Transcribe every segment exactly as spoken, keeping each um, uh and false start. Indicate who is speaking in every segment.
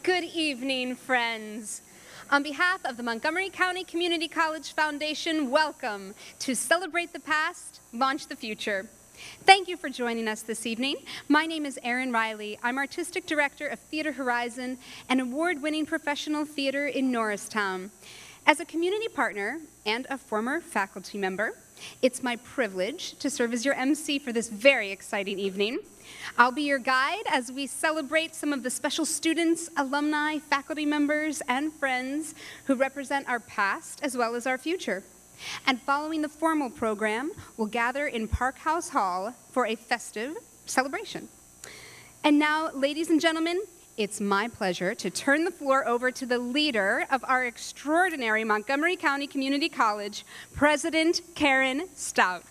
Speaker 1: Good evening, friends. On behalf of the Montgomery County Community College Foundation, welcome to Celebrate the Past, Launch the Future. Thank you for joining us this evening. My name is Erin Riley. I'm Artistic Director of Theater Horizon, an award-winning professional theater in Norristown. As a community partner and a former faculty member, it's my privilege to serve as your M C for this very exciting evening. I'll be your guide as we celebrate some of the special students, alumni, faculty members, and friends who represent our past as well as our future. And following the formal program, we'll gather in Park House Hall for a festive celebration. And now, ladies and gentlemen, it's my pleasure to turn the floor over to the leader of our extraordinary Montgomery County Community College, President Karen Stout.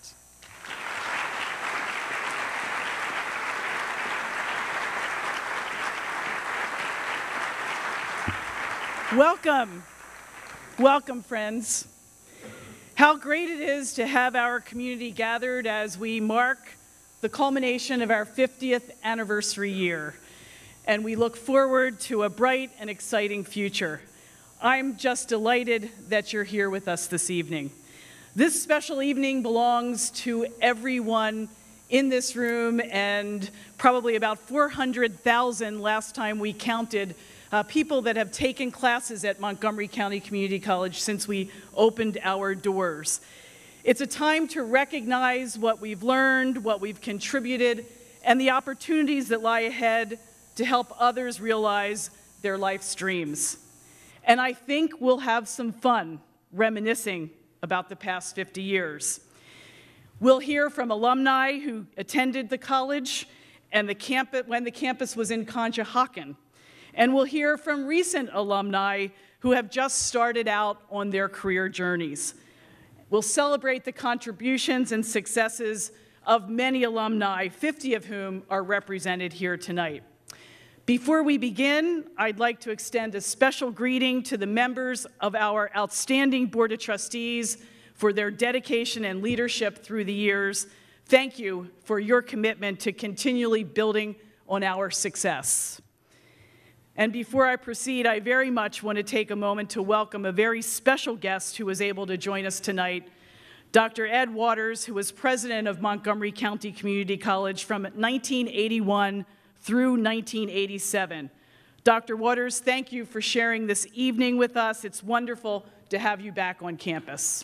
Speaker 2: Welcome. Welcome, friends. How great it is to have our community gathered as we mark the culmination of our fiftieth anniversary year. And we look forward to a bright and exciting future. I'm just delighted that you're here with us this evening. This special evening belongs to everyone in this room, and probably about four hundred thousand last time we counted uh, people that have taken classes at Montgomery County Community College since we opened our doors. It's a time to recognize what we've learned, what we've contributed, and the opportunities that lie ahead to help others realize their life's dreams. And I think we'll have some fun reminiscing about the past fifty years. We'll hear from alumni who attended the college and the campus when the campus was in Conshohocken. And we'll hear from recent alumni who have just started out on their career journeys. We'll celebrate the contributions and successes of many alumni, fifty of whom are represented here tonight. Before we begin, I'd like to extend a special greeting to the members of our outstanding Board of Trustees for their dedication and leadership through the years. Thank you for your commitment to continually building on our success. And before I proceed, I very much want to take a moment to welcome a very special guest who was able to join us tonight, Doctor Ed Waters, who was president of Montgomery County Community College from nineteen eighty-one through nineteen eighty-seven. Doctor Waters, thank you for sharing this evening with us. It's wonderful to have you back on campus.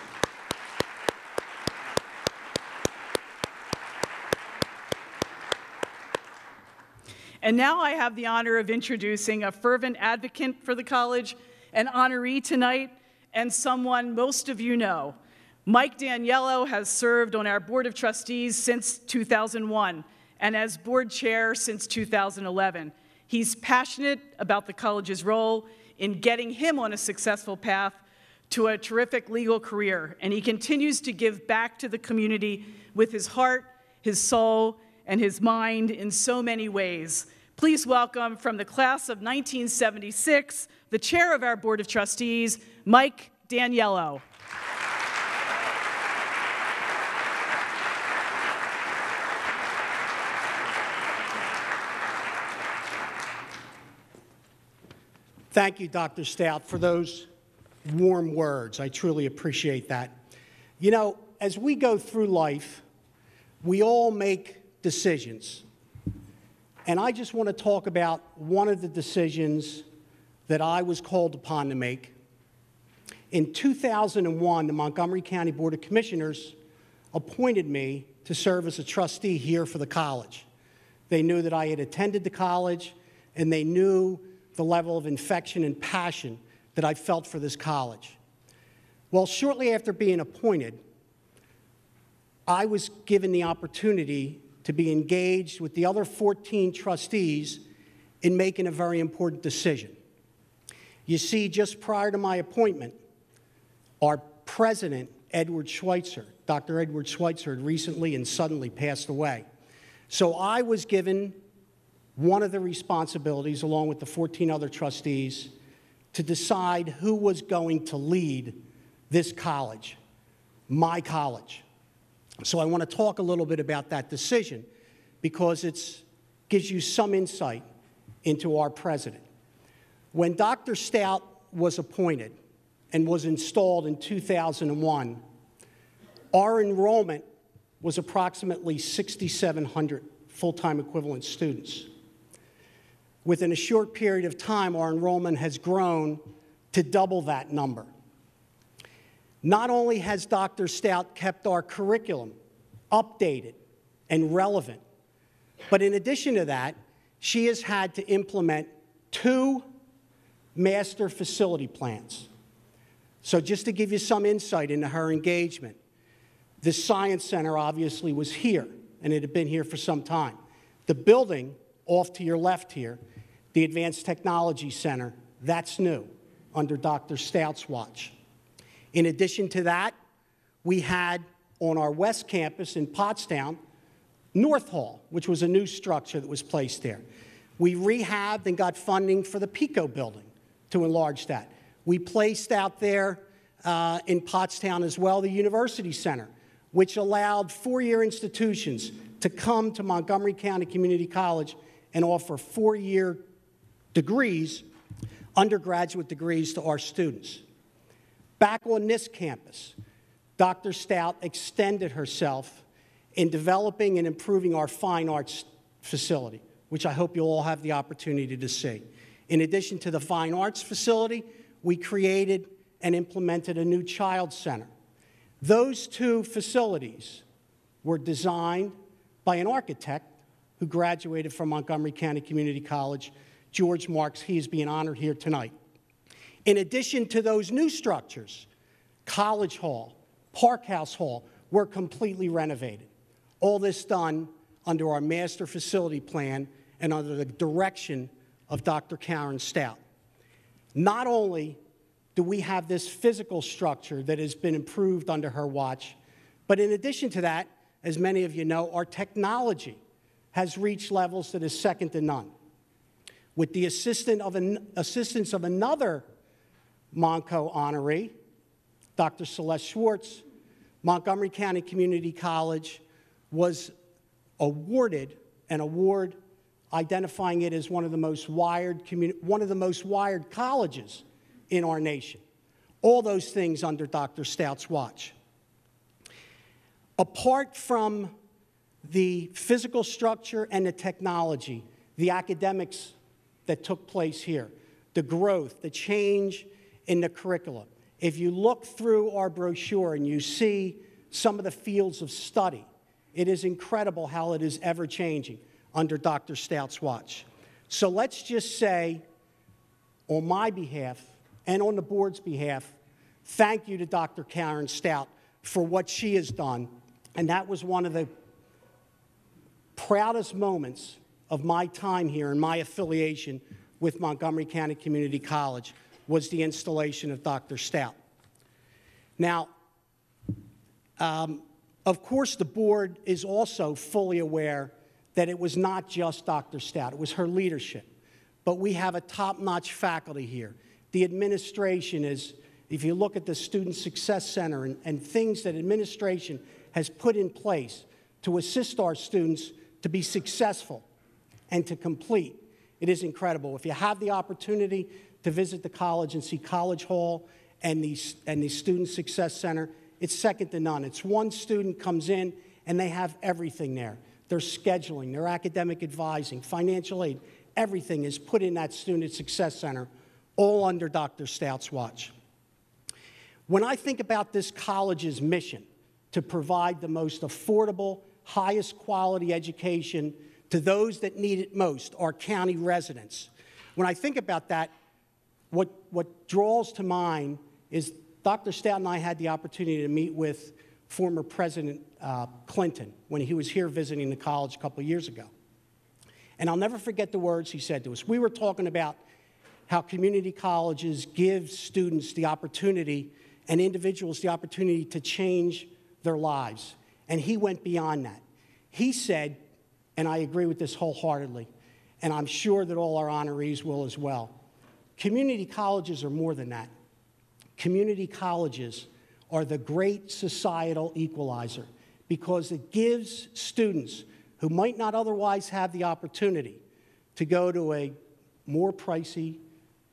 Speaker 2: And now I have the honor of introducing a fervent advocate for the college, an honoree tonight, and someone most of you know. Mike Daniello has served on our Board of Trustees since two thousand one and as board chair since two thousand eleven. He's passionate about the college's role in getting him on a successful path to a terrific legal career, and he continues to give back to the community with his heart, his soul, and his mind in so many ways. Please welcome from the class of nineteen seventy-six, the chair of our Board of Trustees, Mike Daniello.
Speaker 3: Thank you, Doctor Stout, for those warm words. I truly appreciate that. You know, as we go through life, we all make decisions. And I just want to talk about one of the decisions that I was called upon to make. In two thousand one, the Montgomery County Board of Commissioners appointed me to serve as a trustee here for the college. They knew that I had attended the college, and they knew the level of affection and passion that I felt for this college. Well, shortly after being appointed, I was given the opportunity to be engaged with the other fourteen trustees in making a very important decision. You see, just prior to my appointment, our president, Edward Schweitzer, Doctor Edward Schweitzer, had recently and suddenly passed away. So I was given one of the responsibilities, along with the fourteen other trustees, to decide who was going to lead this college, my college. So I want to talk a little bit about that decision because it gives you some insight into our president. When Doctor Stout was appointed and was installed in two thousand one, our enrollment was approximately sixty-seven hundred full-time equivalent students. Within a short period of time, our enrollment has grown to double that number. Not only has Doctor Stout kept our curriculum updated and relevant, but in addition to that, she has had to implement two master facility plans. So just to give you some insight into her engagement, the Science Center obviously was here, and it had been here for some time. The building off to your left here, the Advanced Technology Center, that's new under Doctor Stout's watch. In addition to that, we had on our West Campus in Pottstown, North Hall, which was a new structure that was placed there. We rehabbed and got funding for the Pico building to enlarge that. We placed out there uh, in Pottstown as well the University Center, which allowed four-year institutions to come to Montgomery County Community College and offer four-year degrees, undergraduate degrees to our students. Back on this campus, Doctor Stout extended herself in developing and improving our fine arts facility, which I hope you'll all have the opportunity to see. In addition to the fine arts facility, we created and implemented a new child center. Those two facilities were designed by an architect who graduated from Montgomery County Community College, George Marks. He is being honored here tonight. In addition to those new structures, College Hall, Park House Hall were completely renovated. All this done under our master facility plan and under the direction of Doctor Karen Stout. Not only do we have this physical structure that has been improved under her watch, but in addition to that, as many of you know, our technology has reached levels that is second to none. With the assistant of an, assistance of another Monco honoree, Doctor Celeste Schwartz, Montgomery County Community College was awarded an award identifying it as one of the most wired, one of the most wired colleges in our nation. All those things under Doctor Stout's watch. Apart from the physical structure and the technology, the academics that took place here, the growth, the change in the curriculum. If you look through our brochure and you see some of the fields of study, it is incredible how it is ever changing under Doctor Stout's watch. So let's just say, on my behalf and on the board's behalf, thank you to Doctor Karen Stout for what she has done. And that was one of the proudest moments of my time here and my affiliation with Montgomery County Community College was the installation of Doctor Stout. Now, um, of course, the board is also fully aware that it was not just Doctor Stout, it was her leadership. But we have a top-notch faculty here. The administration is, if you look at the Student Success Center and, and things that administration has put in place to assist our students to be successful and to complete, it is incredible. If you have the opportunity to visit the college and see College Hall and the, and the Student Success Center, it's second to none. It's one student comes in and they have everything there. Their scheduling, their academic advising, financial aid, everything is put in that Student Success Center, all under Doctor Stout's watch. When I think about this college's mission to provide the most affordable, highest quality education to those that need it most, our county residents, when I think about that, what, what draws to mind is Doctor Stout and I had the opportunity to meet with former President uh, Clinton when he was here visiting the college a couple of years ago. And I'll never forget the words he said to us. We were talking about how community colleges give students the opportunity and individuals the opportunity to change their lives. And he went beyond that. He said, and I agree with this wholeheartedly, and I'm sure that all our honorees will as well, community colleges are more than that. Community colleges are the great societal equalizer because it gives students who might not otherwise have the opportunity to go to a more pricey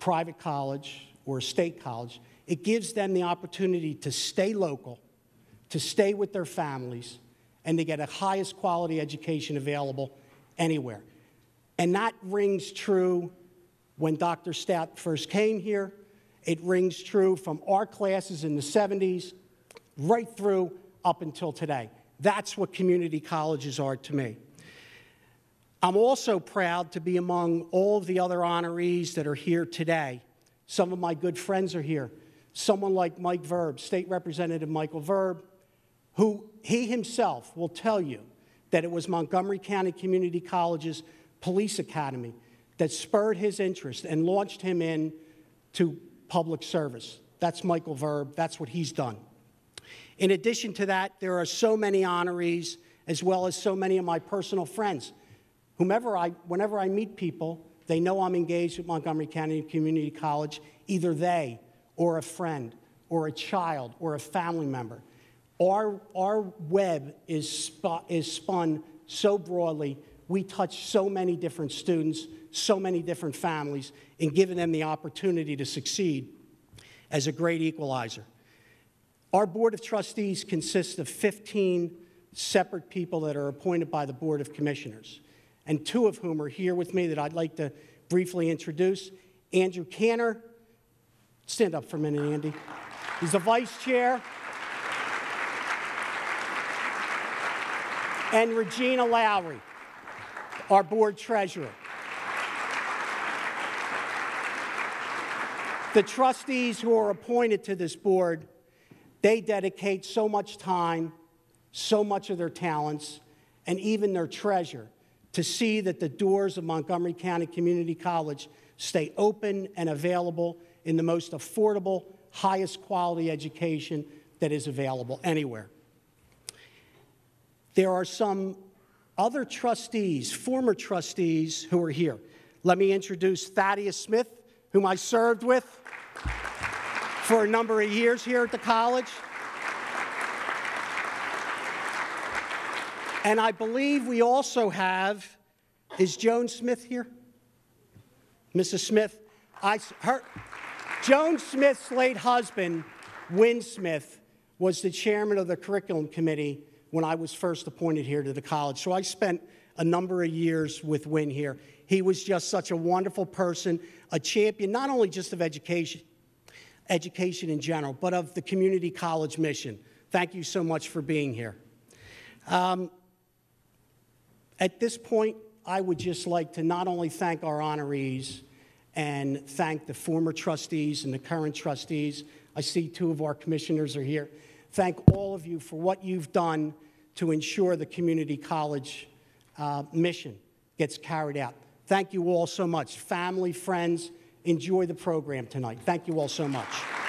Speaker 3: private college or a state college, it gives them the opportunity to stay local, to stay with their families, and to get a highest quality education available anywhere. And that rings true when Doctor Stout first came here. It rings true from our classes in the seventies right through up until today. That's what community colleges are to me. I'm also proud to be among all of the other honorees that are here today. Some of my good friends are here. Someone like Mike Verb, State Representative Michael Verb, who he himself will tell you that it was Montgomery County Community College's police academy that spurred his interest and launched him into public service. That's Michael Verb. That's what he's done. In addition to that, there are so many honorees, as well as so many of my personal friends. Whomever I, whenever I meet people, they know I'm engaged with Montgomery County Community College, either they or a friend or a child or a family member. Our, our web is, sp is spun so broadly. We touch so many different students, so many different families, in giving them the opportunity to succeed as a great equalizer. Our Board of Trustees consists of fifteen separate people that are appointed by the Board of Commissioners, and two of whom are here with me that I'd like to briefly introduce. Andrew Cantor. Stand up for a minute, Andy. He's the Vice Chair. And Regina Lowry, our Board Treasurer. The trustees who are appointed to this board, they dedicate so much time, so much of their talents, and even their treasure to see that the doors of Montgomery County Community College stay open and available in the most affordable, highest quality education that is available anywhere. There are some other trustees, former trustees, who are here. Let me introduce Thaddeus Smith, whom I served with for a number of years here at the college. And I believe we also have, is Joan Smith here? Missus Smith? I, her, Joan Smith's late husband, Win Smith, was the chairman of the curriculum committee when I was first appointed here to the college. So I spent a number of years with Win here. He was just such a wonderful person, a champion, not only just of education, education in general, but of the community college mission. Thank you so much for being here. Um, at this point, I would just like to not only thank our honorees and thank the former trustees and the current trustees. I see two of our commissioners are here. Thank all of you for what you've done to ensure the community college uh, mission gets carried out. Thank you all so much. Family, friends, enjoy the program tonight. Thank you all so much.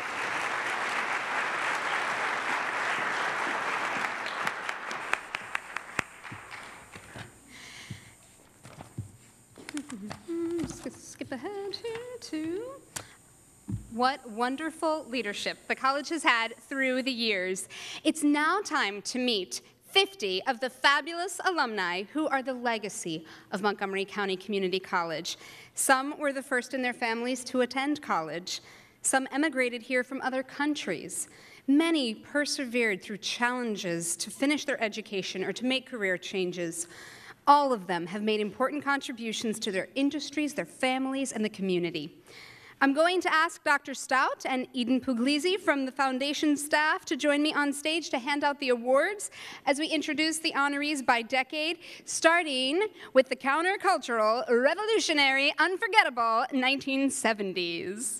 Speaker 1: Just gonna skip ahead here to what wonderful leadership the college has had through the years. It's now time to meet fifty of the fabulous alumni who are the legacy of Montgomery County Community College. Some were the first in their families to attend college. Some emigrated here from other countries. Many persevered through challenges to finish their education or to make career changes. All of them have made important contributions to their industries, their families, and the community. I'm going to ask Doctor Stout and Eden Puglisi from the foundation staff to join me on stage to hand out the awards as we introduce the honorees by decade, starting with the countercultural, revolutionary, unforgettable nineteen seventies.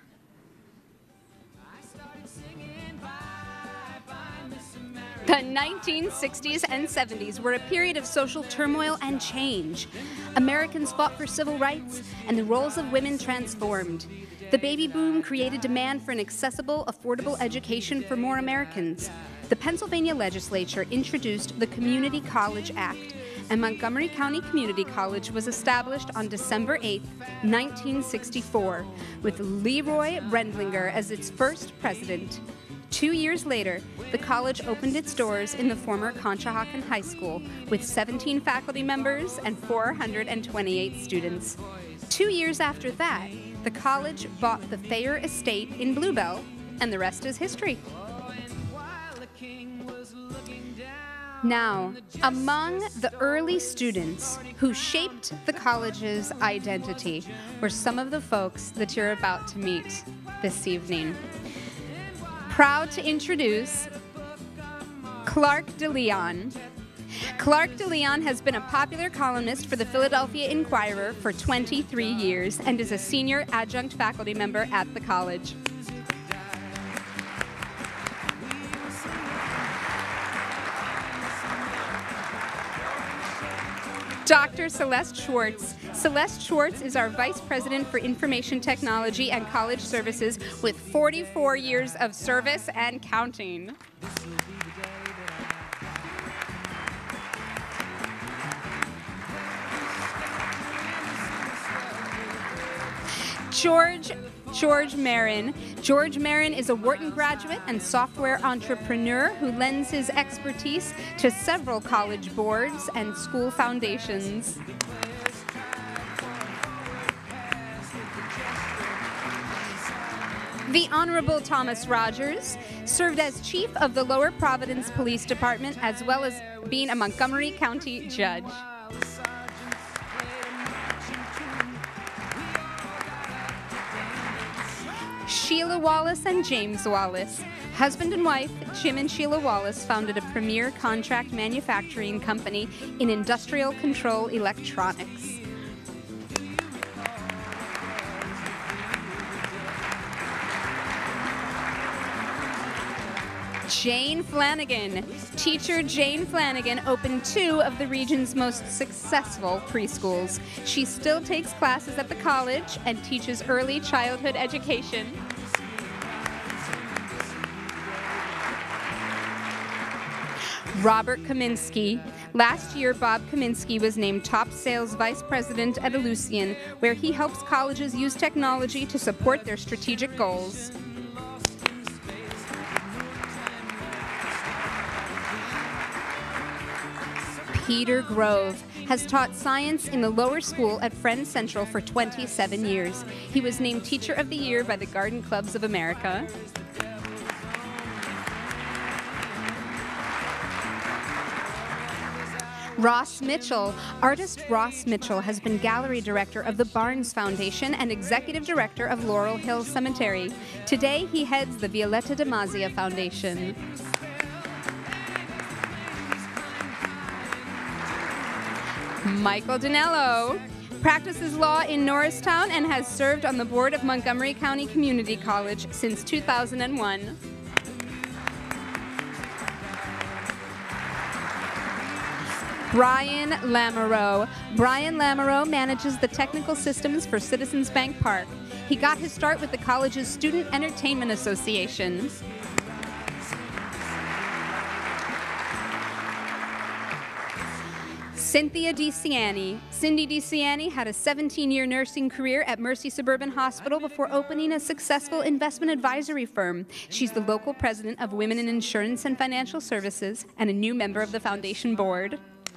Speaker 1: The nineteen sixties and seventies were a period of social turmoil and change. Americans fought for civil rights, and the roles of women transformed. The baby boom created demand for an accessible, affordable education for more Americans. The Pennsylvania legislature introduced the Community College Act, and Montgomery County Community College was established on December eighth, nineteen sixty-four, with Leroy Rendlinger as its first president. Two years later, the college opened its doors in the former Conshohocken High School with seventeen faculty members and four hundred twenty-eight students. Two years after that, the college bought the Thayer Estate in Bluebell, and the rest is history. Now, among the early students who shaped the college's identity were some of the folks that you're about to meet this evening. Proud to introduce Clark DeLeon. Clark DeLeon has been a popular columnist for the Philadelphia Inquirer for twenty-three years and is a senior adjunct faculty member at the college. Doctor Celeste Schwartz. Celeste Schwartz is our Vice President for Information Technology and College Services with forty-four years of service and counting. George George Marin. George Marin is a Wharton graduate and software entrepreneur who lends his expertise to several college boards and school foundations. The Honorable Thomas Rogers served as chief of the Lower Providence Police Department as well as being a Montgomery County judge. Sheila Wallace and James Wallace. Husband and wife, Jim and Sheila Wallace, founded a premier contract manufacturing company in industrial control electronics. Jane Flanagan. Teacher Jane Flanagan opened two of the region's most successful preschools. She still takes classes at the college and teaches early childhood education. Robert Kaminsky. Last year, Bob Kaminsky was named top sales vice president at Ellucian, where he helps colleges use technology to support their strategic goals. Peter Grove has taught science in the lower school at Friends Central for twenty-seven years. He was named Teacher of the Year by the Garden Clubs of America. Ross Mitchell. Artist Ross Mitchell has been gallery director of the Barnes Foundation and executive director of Laurel Hill Cemetery. Today, he heads the Violetta DiMasia Foundation. Michael Dinello practices law in Norristown and has served on the board of Montgomery County Community College since two thousand one. Brian Lamoureux. Brian Lamoureux manages the technical systems for Citizens Bank Park. He got his start with the college's Student Entertainment Association. Cynthia DeCiani. Cindy DeCiani had a seventeen-year nursing career at Mercy Suburban Hospital before opening a successful investment advisory firm. She's the local president of Women in Insurance and Financial Services and a new member of the foundation board.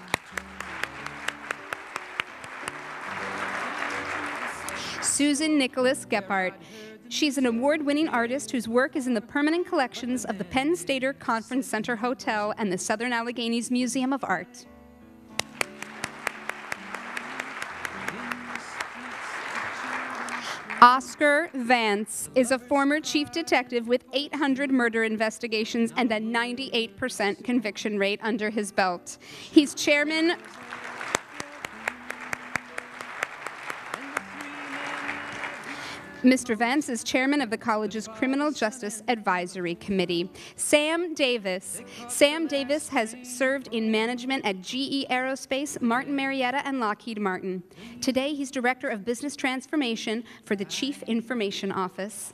Speaker 1: Susan Nicholas Gephardt. She's an award-winning artist whose work is in the permanent collections of the Penn Stater Conference Center Hotel and the Southern Alleghenies Museum of Art. Oscar Vance is a former chief detective with eight hundred murder investigations and a ninety-eight percent conviction rate under his belt. He's chairman Mister Vance is chairman of the college's Criminal Justice Advisory Committee. Sam Davis. Sam Davis has served in management at G E Aerospace, Martin Marietta, and Lockheed Martin. Today, he's Director of Business Transformation for the Chief Information Office.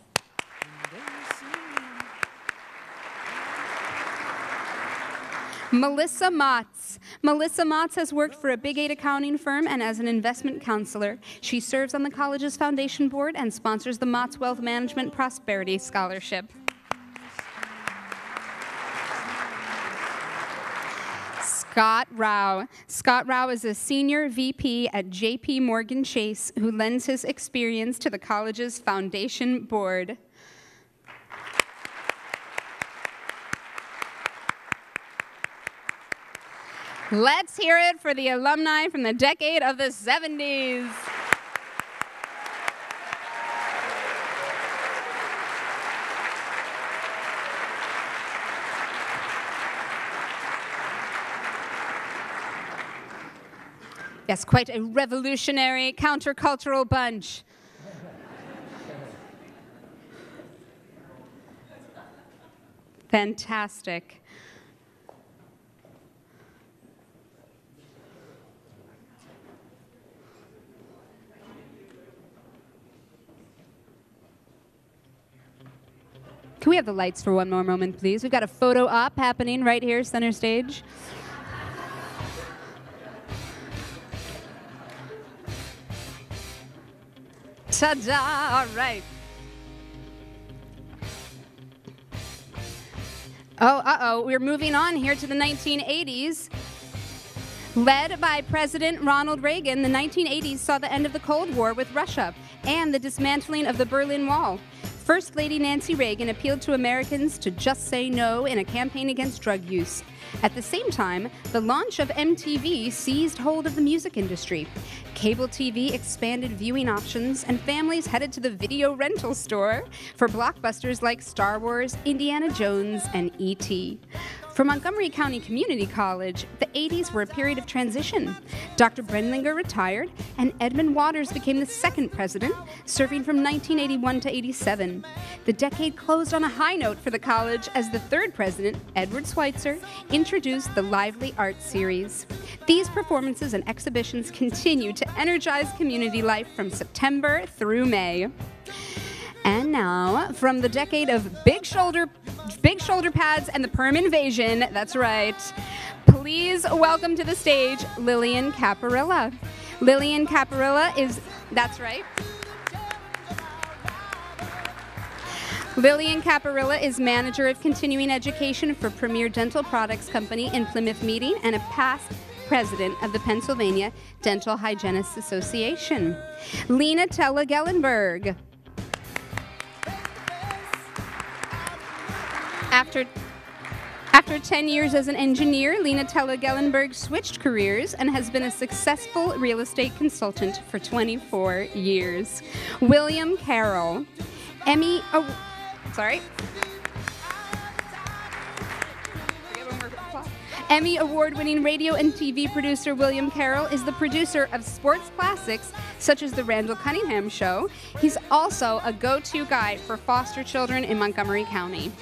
Speaker 1: Melissa Motz. Melissa Motz has worked for a Big Eight accounting firm and as an investment counselor. She serves on the college's foundation board and sponsors the Motz Wealth Management Prosperity Scholarship. Scott Rao. Scott Rao is a senior V P at J P Morgan Chase who lends his experience to the college's foundation board. Let's hear it for the alumni from the decade of the seventies. Yes, quite a revolutionary, countercultural bunch. Fantastic. Can we have the lights for one more moment, please? We've got a photo op happening right here, center stage. Ta-da! All right. Oh, uh-oh. We're moving on here to the nineteen eighties. Led by President Ronald Reagan, the nineteen eighties saw the end of the Cold War with Russia and the dismantling of the Berlin Wall. First Lady Nancy Reagan appealed to Americans to just say no in a campaign against drug use. At the same time, the launch of M T V seized hold of the music industry. Cable T V expanded viewing options, and families headed to the video rental store for blockbusters like Star Wars, Indiana Jones, and E T For Montgomery County Community College, the eighties were a period of transition. Doctor Brenlinger retired, and Edmund Waters became the second president, serving from nineteen eighty-one to eighty-seven. The decade closed on a high note for the college as the third president, Edward Schweitzer, introduced the Lively Arts Series. These performances and exhibitions continue to energize community life from September through May. And now, from the decade of big shoulder, big shoulder pads and the perm invasion, that's right, please welcome to the stage Lillian Caparilla. Lillian Caparilla is, that's right. Lillian Caparilla is manager of continuing education for Premier Dental Products Company in Plymouth Meeting and a past president of the Pennsylvania Dental Hygienists Association. Lena Tella Gellenberg. After, after ten years as an engineer, Lena Tella Gellenberg switched careers and has been a successful real estate consultant for twenty-four years. William Carroll, Emmy, oh, sorry. Emmy award-winning radio and T V producer William Carroll is the producer of sports classics such as The Randall Cunningham Show. He's also a go-to guy for foster children in Montgomery County.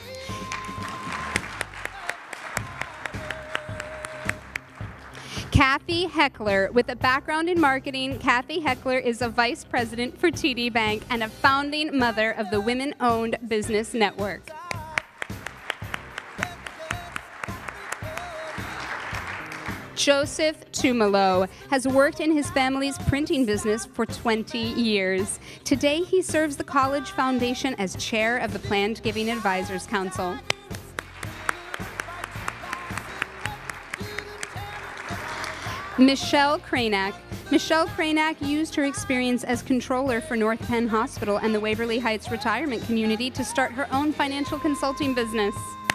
Speaker 1: Kathy Heckler. With a background in marketing, Kathy Heckler is a vice president for T D Bank and a founding mother of the Women-Owned Business Network. Joseph Tumalo has worked in his family's printing business for twenty years. Today, he serves the College Foundation as chair of the Planned Giving Advisors Council. Michelle Cranack. Michelle Cranack used her experience as controller for North Penn Hospital and the Waverly Heights Retirement Community to start her own financial consulting business.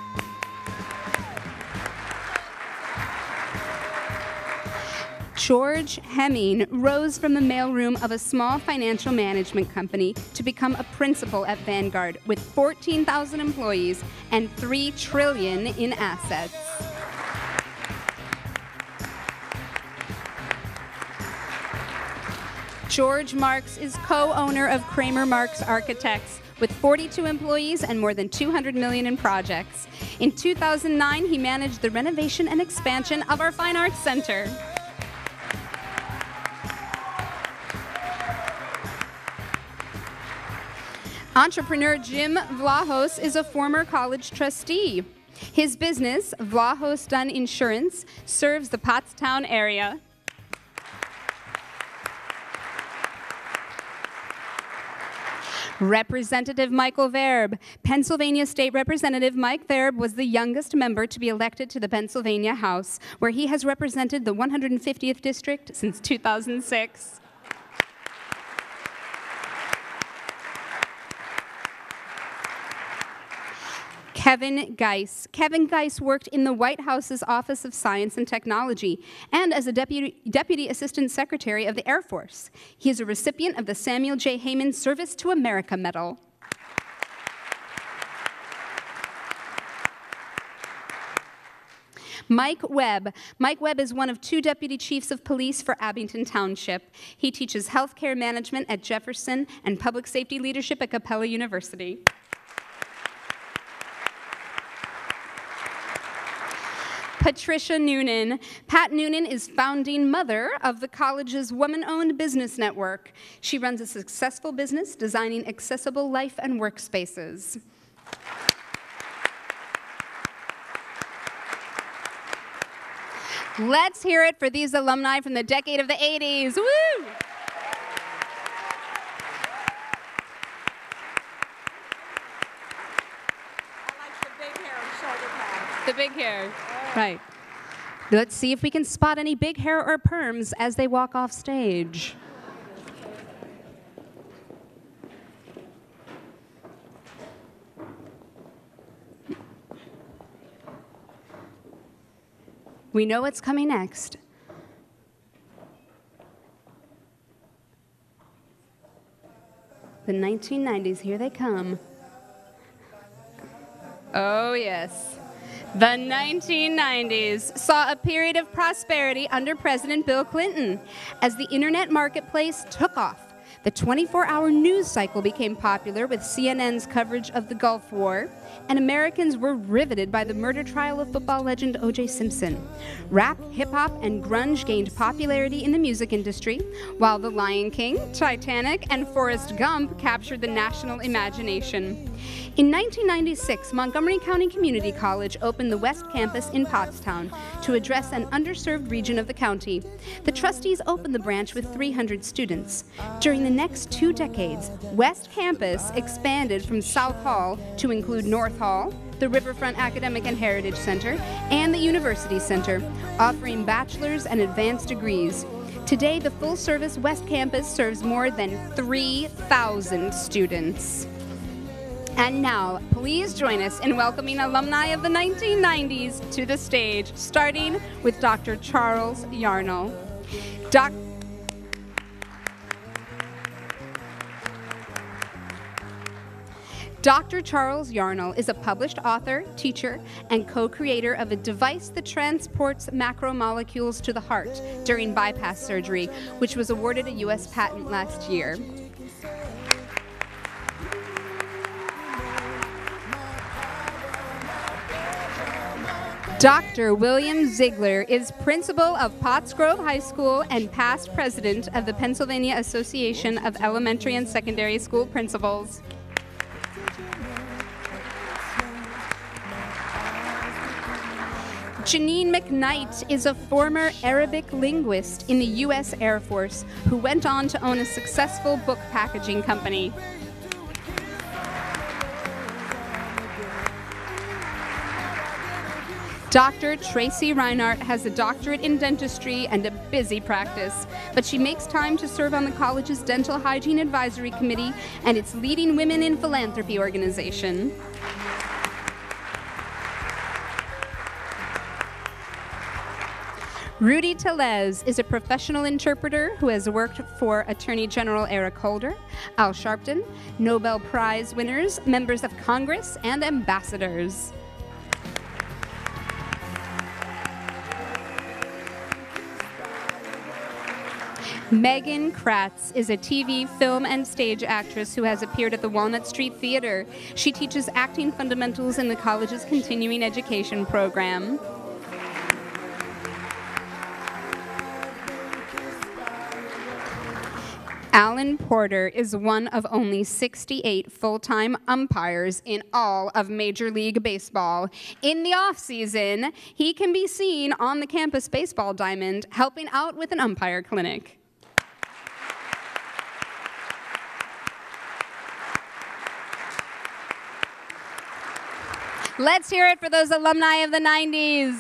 Speaker 1: George Hemming rose from the mailroom of a small financial management company to become a principal at Vanguard with fourteen thousand employees and three trillion dollars in assets. George Marks is co-owner of Kramer Marks Architects with forty-two employees and more than two hundred million dollars in projects. In two thousand nine, he managed the renovation and expansion of our Fine Arts Center. Entrepreneur Jim Vlahos is a former college trustee. His business, Vlahos Dunn Insurance, serves the Pottstown area. Representative Michael Verb. Pennsylvania State Representative Mike Verb was the youngest member to be elected to the Pennsylvania House, where he has represented the one hundred fiftieth District since two thousand six. Kevin Geis. Kevin Geis worked in the White House's Office of Science and Technology and as a Deputy, Deputy Assistant Secretary of the Air Force. He is a recipient of the Samuel J. Heyman Service to America Medal. Mike Webb. Mike Webb is one of two deputy chiefs of police for Abington Township. He teaches healthcare management at Jefferson and public safety leadership at Capella University. Patricia Noonan. Pat Noonan is founding mother of the college's woman-owned business network. She runs a successful business designing accessible life and workspaces. Let's hear it for these alumni from the decade of the eighties. Woo! I
Speaker 2: like the big hair and shoulder pads.
Speaker 1: The big hair. Right. Let's see if we can spot any big hair or perms as they walk off stage. We know what's coming next. The nineteen nineties, here they come. Oh, yes. The nineteen nineties saw a period of prosperity under President Bill Clinton. As the internet marketplace took off, the twenty-four hour news cycle became popular with C N N's coverage of the Gulf War, and Americans were riveted by the murder trial of football legend O J Simpson. Rap, hip-hop, and grunge gained popularity in the music industry, while The Lion King, Titanic, and Forrest Gump captured the national imagination. In nineteen ninety-six, Montgomery County Community College opened the West Campus in Pottstown to address an underserved region of the county. The trustees opened the branch with three hundred students. During the next two decades, West Campus expanded from South Hall to include North Hall, the Riverfront Academic and Heritage Center, and the University Center, offering bachelor's and advanced degrees. Today, the full-service West Campus serves more than three thousand students. And now, please join us in welcoming alumni of the nineteen nineties to the stage, starting with Doctor Charles Yarnall. Doc Doctor Charles Yarnall is a published author, teacher, and co-creator of a device that transports macromolecules to the heart during bypass surgery, which was awarded a U S patent last year. Doctor William Ziegler is principal of Pottsgrove High School and past president of the Pennsylvania Association of Elementary and Secondary School Principals. Janine McKnight is a former Arabic linguist in the U S Air Force who went on to own a successful book packaging company. Doctor Tracy Reinhardt has a doctorate in dentistry and a busy practice, but she makes time to serve on the college's Dental Hygiene Advisory Committee and its Leading Women in Philanthropy organization. Rudy Tellez is a professional interpreter who has worked for Attorney General Eric Holder, Al Sharpton, Nobel Prize winners, members of Congress, and ambassadors. Megan Kratz is a T V, film, and stage actress who has appeared at the Walnut Street Theater. She teaches acting fundamentals in the college's continuing education program. Alan Porter is one of only sixty-eight full-time umpires in all of Major League Baseball. In the off-season, he can be seen on the campus baseball diamond helping out with an umpire clinic. Let's hear it for those alumni of the nineties.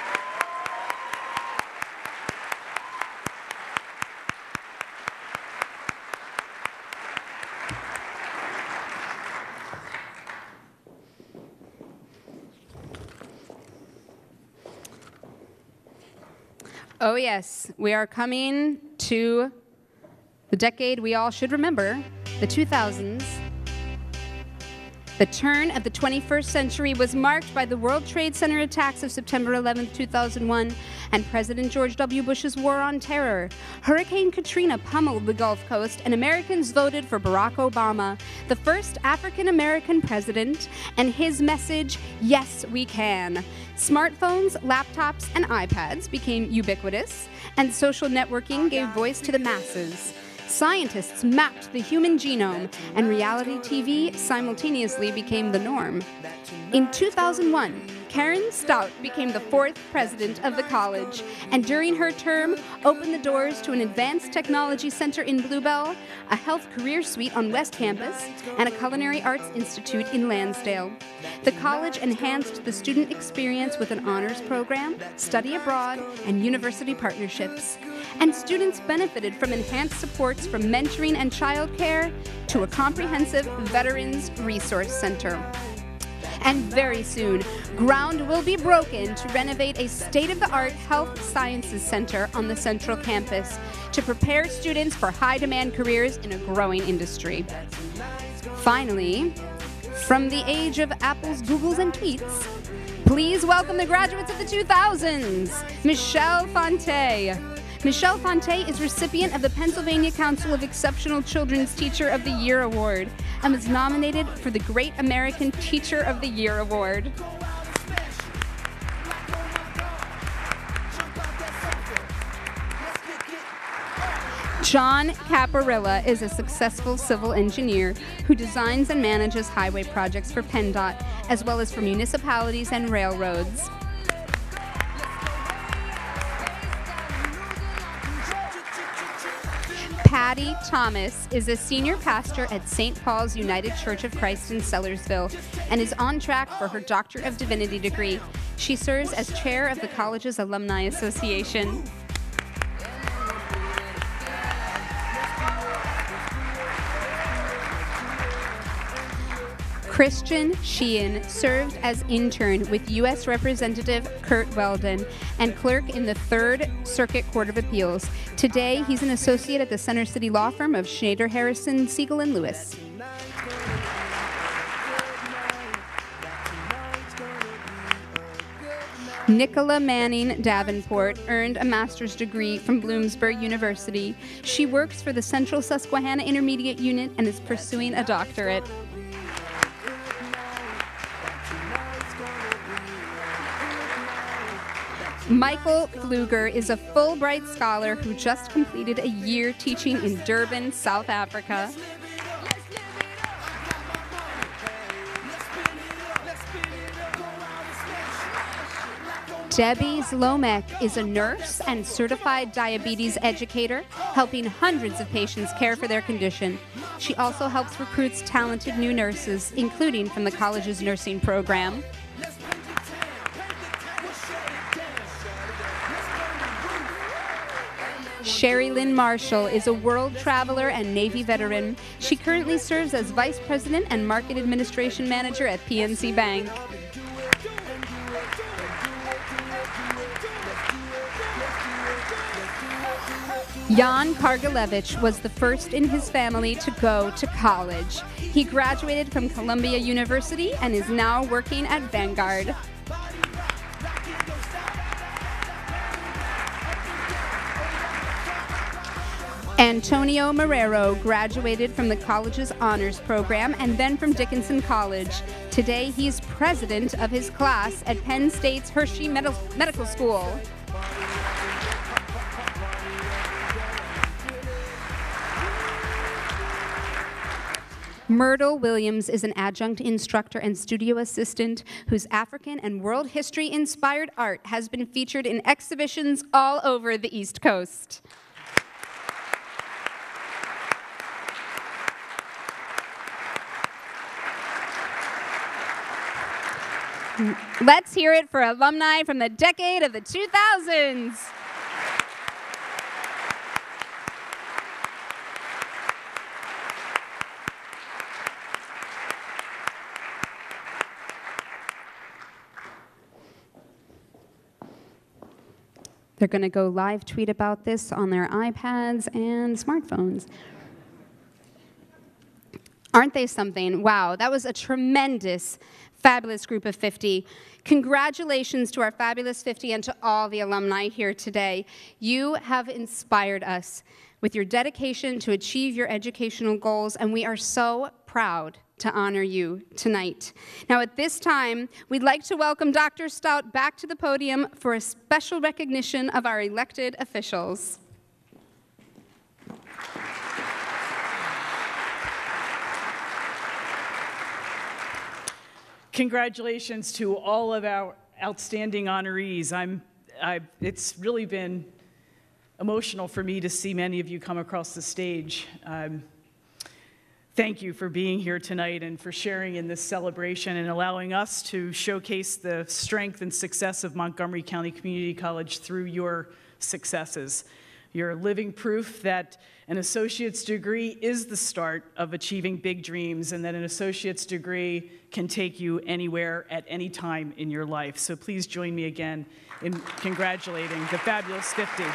Speaker 1: Oh yes, we are coming to the decade we all should remember, the two thousands. The turn of the twenty-first century was marked by the World Trade Center attacks of September eleventh, two thousand one, and President George W. Bush's war on terror. Hurricane Katrina pummeled the Gulf Coast, and Americans voted for Barack Obama, the first African-American president, and his message, "Yes, we can." Smartphones, laptops, and iPads became ubiquitous, and social networking gave voice to the masses. Scientists mapped the human genome, and reality T V simultaneously became the norm. In two thousand one, Karen Stout became the fourth president of the college, and during her term, opened the doors to an advanced technology center in Bluebell, a health career suite on West Campus, and a culinary arts institute in Lansdale. The college enhanced the student experience with an honors program, study abroad, and university partnerships. And students benefited from enhanced supports from mentoring and childcare to a comprehensive Veterans Resource Center. And very soon, ground will be broken to renovate a state-of-the-art health sciences center on the central campus to prepare students for high-demand careers in a growing industry. Finally, from the age of Apples, Googles, and tweets, please welcome the graduates of the two thousands, Michelle Fonte. Michelle Fonte is recipient of the Pennsylvania Council of Exceptional Children's Teacher of the Year Award and was nominated for the Great American Teacher of the Year Award. John Caparilla is a successful civil engineer who designs and manages highway projects for PennDOT, as well as for municipalities and railroads. Patty Thomas is a senior pastor at Saint Paul's United Church of Christ in Sellersville and is on track for her Doctor of Divinity degree. She serves as chair of the college's Alumni Association. Christian Sheehan served as intern with U S Representative Kurt Weldon and clerk in the Third Circuit Court of Appeals. Today, he's an associate at the Center City law firm of Schneider, Harrison, Siegel, and Lewis. Nicola Manning Davenport earned a master's degree from Bloomsburg University. She works for the Central Susquehanna Intermediate Unit and is pursuing a doctorate. Michael Pfluger is a Fulbright scholar who just completed a year teaching in Durban, South Africa. Debbie Zlomek is a nurse and certified diabetes educator, helping hundreds of patients care for their condition. She also helps recruit talented new nurses, including from the college's nursing program. Sherry Lynn Marshall is a world traveler and Navy veteran. She currently serves as Vice President and Market Administration Manager at P N C Bank. Jan Kargalevich was the first in his family to go to college. He graduated from Columbia University and is now working at Vanguard. Antonio Marrero graduated from the college's honors program and then from Dickinson College. Today, he's president of his class at Penn State's Hershey Med- Medical School. Myrtle Williams is an adjunct instructor and studio assistant whose African and world history-inspired art has been featured in exhibitions all over the East Coast. Let's hear it for alumni from the decade of the two thousands. They're going to go live tweet about this on their iPads and smartphones. Aren't they something? Wow, that was a tremendous, fabulous group of fifty. Congratulations to our fabulous fifty and to all the alumni here today. You have inspired us with your dedication to achieve your educational goals, and we are so proud to honor you tonight. Now at this time, we'd like to welcome Doctor Stout back to the podium for a special recognition of our elected officials.
Speaker 2: Congratulations to all of our outstanding honorees. I'm, I, it's really been emotional for me to see many of you come across the stage. Um, thank you for being here tonight and for sharing in this celebration and allowing us to showcase the strength and success of Montgomery County Community College through your successes. You're living proof that an associate's degree is the start of achieving big dreams and that an associate's degree can take you anywhere at any time in your life. So please join me again in congratulating the fabulous fifty.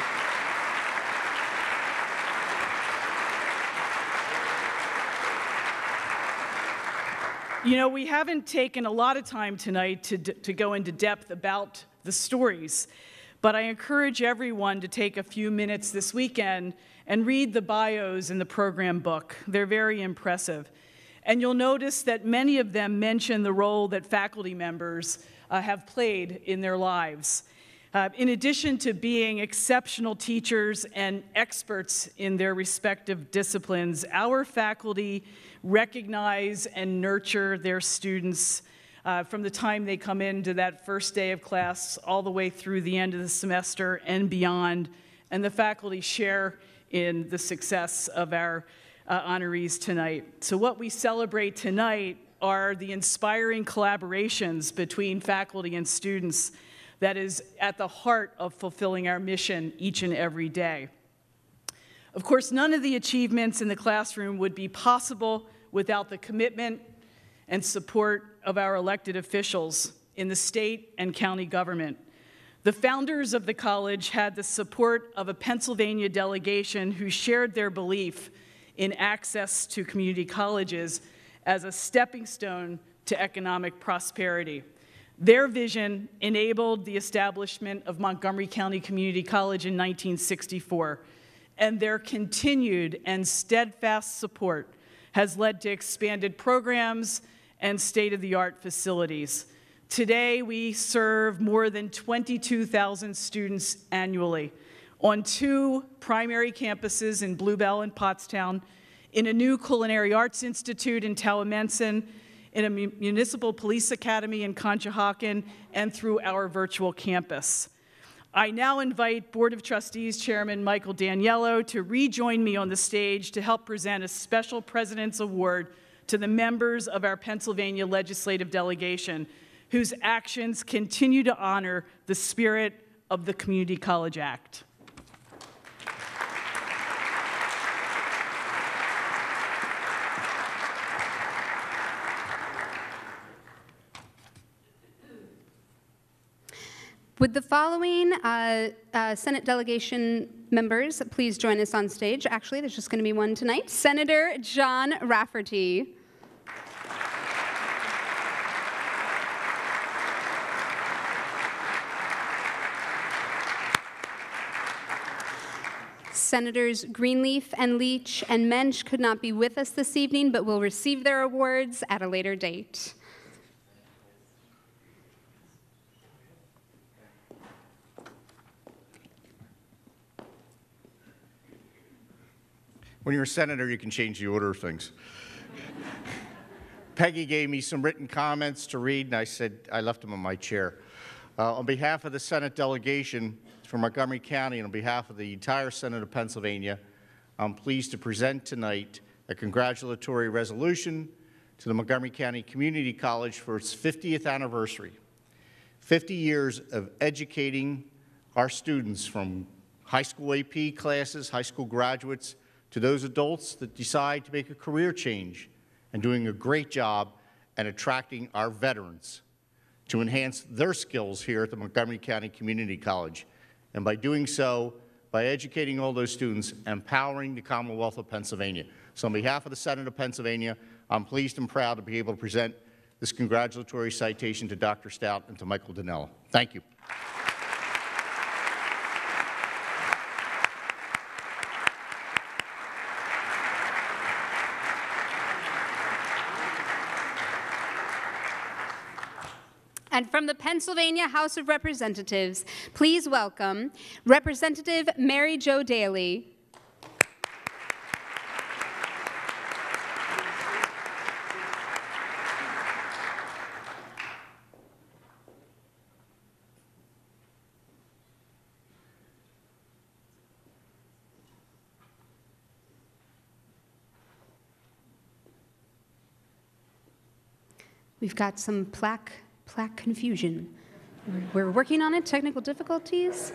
Speaker 2: You know, we haven't taken a lot of time tonight to, to go into depth about the stories, but I encourage everyone to take a few minutes this weekend and read the bios in the program book. They're very impressive. And you'll notice that many of them mention the role that faculty members uh, have played in their lives. Uh, in addition to being exceptional teachers and experts in their respective disciplines, our faculty recognize and nurture their students uh, from the time they come into that first day of class all the way through the end of the semester and beyond. And the faculty share in the success of our uh, honorees tonight. So what we celebrate tonight are the inspiring collaborations between faculty and students that is at the heart of fulfilling our mission each and every day. Of course, none of the achievements in the classroom would be possible without the commitment and support of our elected officials in the state and county government. The founders of the college had the support of a Pennsylvania delegation who shared their belief in access to community colleges as a stepping stone to economic prosperity. Their vision enabled the establishment of Montgomery County Community College in nineteen sixty-four, and their continued and steadfast support has led to expanded programs and state-of-the-art facilities. Today, we serve more than twenty-two thousand students annually on two primary campuses in Bluebell and Pottstown, in a new Culinary Arts Institute in Towamencin, in a municipal police academy in Conshohocken, and through our virtual campus. I now invite Board of Trustees Chairman Michael Daniello to rejoin me on the stage to help present a special President's Award to the members of our Pennsylvania legislative delegation, whose actions continue to honor the spirit of the Community College Act.
Speaker 1: Would the following uh, uh, Senate delegation members please join us on stage? Actually, there's just going to be one tonight. Senator John Rafferty. Senators Greenleaf and Leach and Mensch could not be with us this evening, but will receive their awards at a later date.
Speaker 4: When you're a senator, you can change the order of things. Peggy gave me some written comments to read, and I said I left them on my chair. Uh, on behalf of the Senate delegation from Montgomery County and on behalf of the entire Senate of Pennsylvania, I'm pleased to present tonight a congratulatory resolution to the Montgomery County Community College for its fiftieth anniversary. fifty years of educating our students from high school A P classes, high school graduates, to those adults that decide to make a career change, and doing a great job at attracting our veterans to enhance their skills here at the Montgomery County Community College. And by doing so, by educating all those students, empowering the Commonwealth of Pennsylvania. So on behalf of the Senate of Pennsylvania, I'm pleased and proud to be able to present this congratulatory citation to Doctor Stout and to Michael Dinella. Thank you.
Speaker 1: And from the Pennsylvania House of Representatives, please welcome Representative Mary Jo Daley. We've got some plaque plaque confusion. We're working on it, technical difficulties.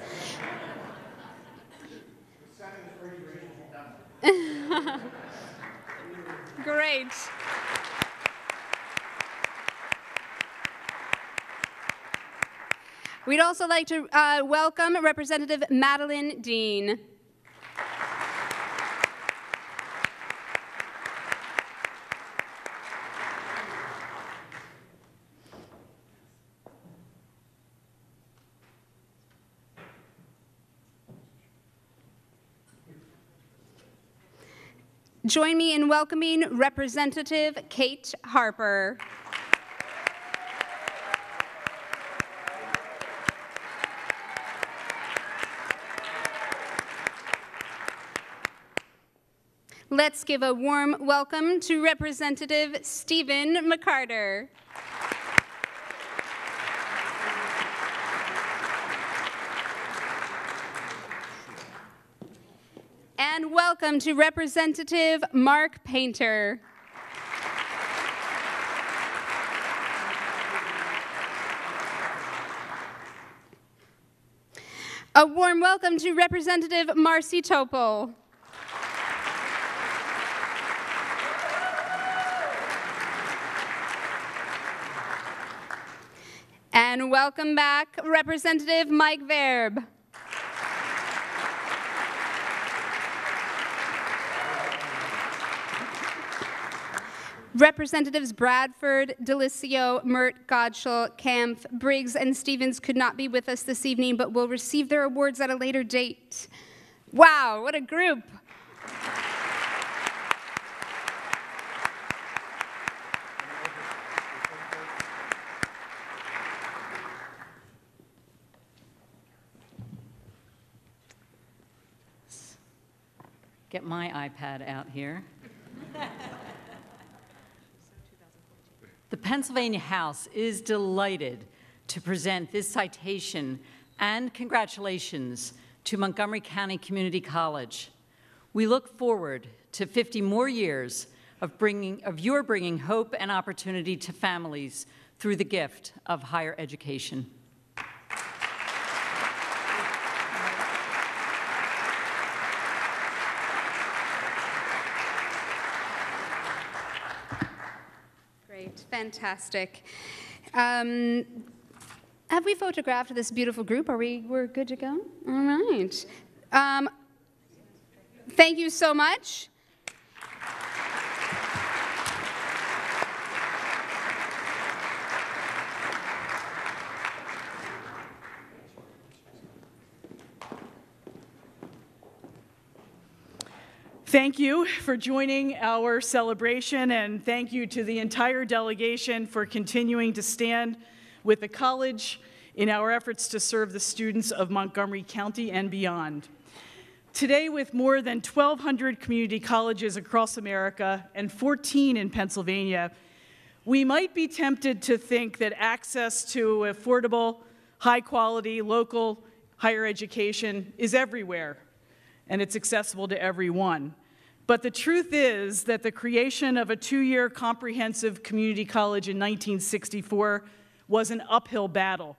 Speaker 1: Great. We'd also like to uh, welcome Representative Madeline Dean. Join me in welcoming Representative Kate Harper. Let's give a warm welcome to Representative Stephen McCarter. And welcome to Representative Mark Painter. A warm welcome to Representative Marcy Topol. And welcome back, Representative Mike Verb. Representatives Bradford, Delicio, Mert, Godshall, Kampf, Briggs, and Stevens could not be with us this evening, but will receive their awards at a later date. Wow, what a group.
Speaker 5: Get my iPad out here. The Pennsylvania House is delighted to present this citation and congratulations to Montgomery County Community College. We look forward to fifty more years of, bringing, of your bringing hope and opportunity to families through the gift of higher education.
Speaker 1: Fantastic. Um, have we photographed this beautiful group? Are we we're good to go? All right. Um, thank you so much.
Speaker 2: Thank you for joining our celebration, and thank you to the entire delegation for continuing to stand with the college in our efforts to serve the students of Montgomery County and beyond. Today, with more than twelve hundred community colleges across America and fourteen in Pennsylvania, we might be tempted to think that access to affordable, high-quality, local higher education is everywhere, and it's accessible to everyone. But the truth is that the creation of a two-year comprehensive community college in nineteen sixty-four was an uphill battle.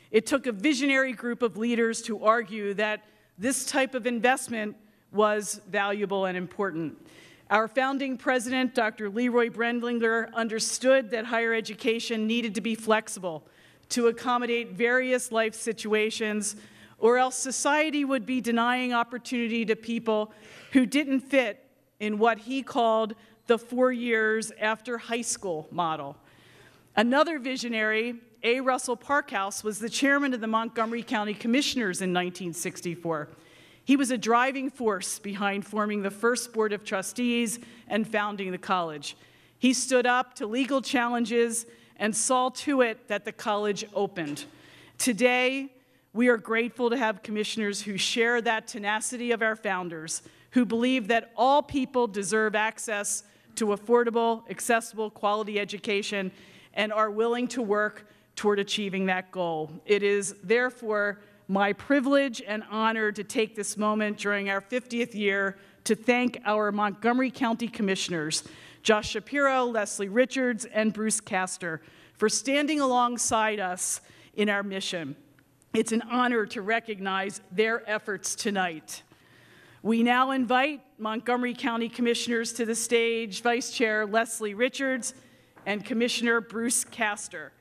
Speaker 2: It took a visionary group of leaders to argue that this type of investment was valuable and important. Our founding president, Doctor Leroy Brendlinger, understood that higher education needed to be flexible to accommodate various life situations, or else society would be denying opportunity to people who didn't fit in what he called the four years after high school model. Another visionary, A. Russell Parkhouse, was the chairman of the Montgomery County Commissioners in nineteen sixty-four. He was a driving force behind forming the first Board of Trustees and founding the college. He stood up to legal challenges and saw to it that the college opened. Today, we are grateful to have commissioners who share that tenacity of our founders, who believe that all people deserve access to affordable, accessible, quality education, and are willing to work toward achieving that goal. It is therefore my privilege and honor to take this moment during our fiftieth year to thank our Montgomery County Commissioners, Josh Shapiro, Leslie Richards, and Bruce Castor, for standing alongside us in our mission. It's an honor to recognize their efforts tonight. We now invite Montgomery County Commissioners to the stage, Vice Chair Leslie Richards and Commissioner Bruce Castor.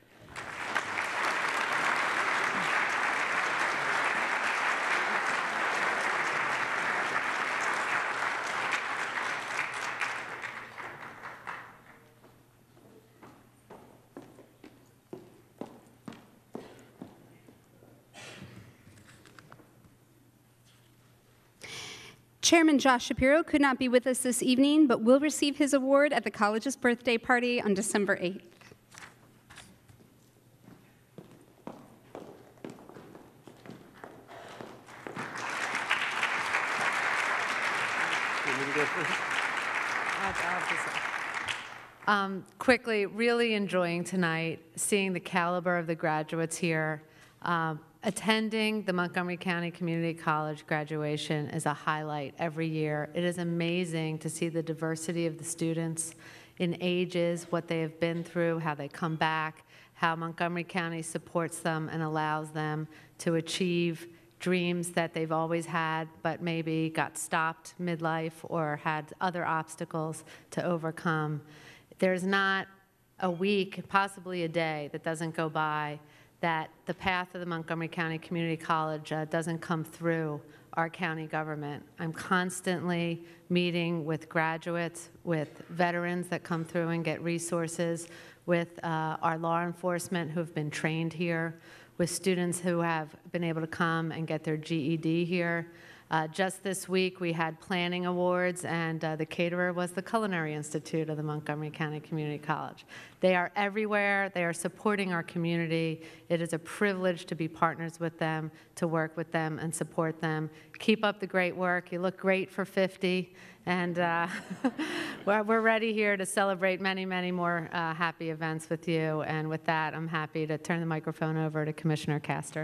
Speaker 1: Chairman Josh Shapiro could not be with us this evening, but will receive his award at the college's birthday party on December eighth.
Speaker 6: Um, quickly, really enjoying tonight, seeing the caliber of the graduates here. Um, attending the Montgomery County Community College graduation is a highlight every year. It is amazing to see the diversity of the students in ages, what they have been through, how they come back, how Montgomery County supports them and allows them to achieve dreams that they've always had, but maybe got stopped midlife or had other obstacles to overcome. There's not a week, possibly a day, that doesn't go by that the path of the Montgomery County Community College uh, doesn't come through our county government. I'm constantly meeting with graduates, with veterans that come through and get resources, with uh, our law enforcement who have been trained here, with students who have been able to come and get their G E D here. Uh, just this week, we had planning awards, and uh, the caterer was the Culinary Institute of the Montgomery County Community College. They are everywhere. They are supporting our community. It is a privilege to be partners with them, to work with them and support them. Keep up the great work. You look great for fifty, and uh, we're, we're ready here to celebrate many, many more uh, happy events with you. And with that, I'm happy to turn the microphone over to Commissioner Castor.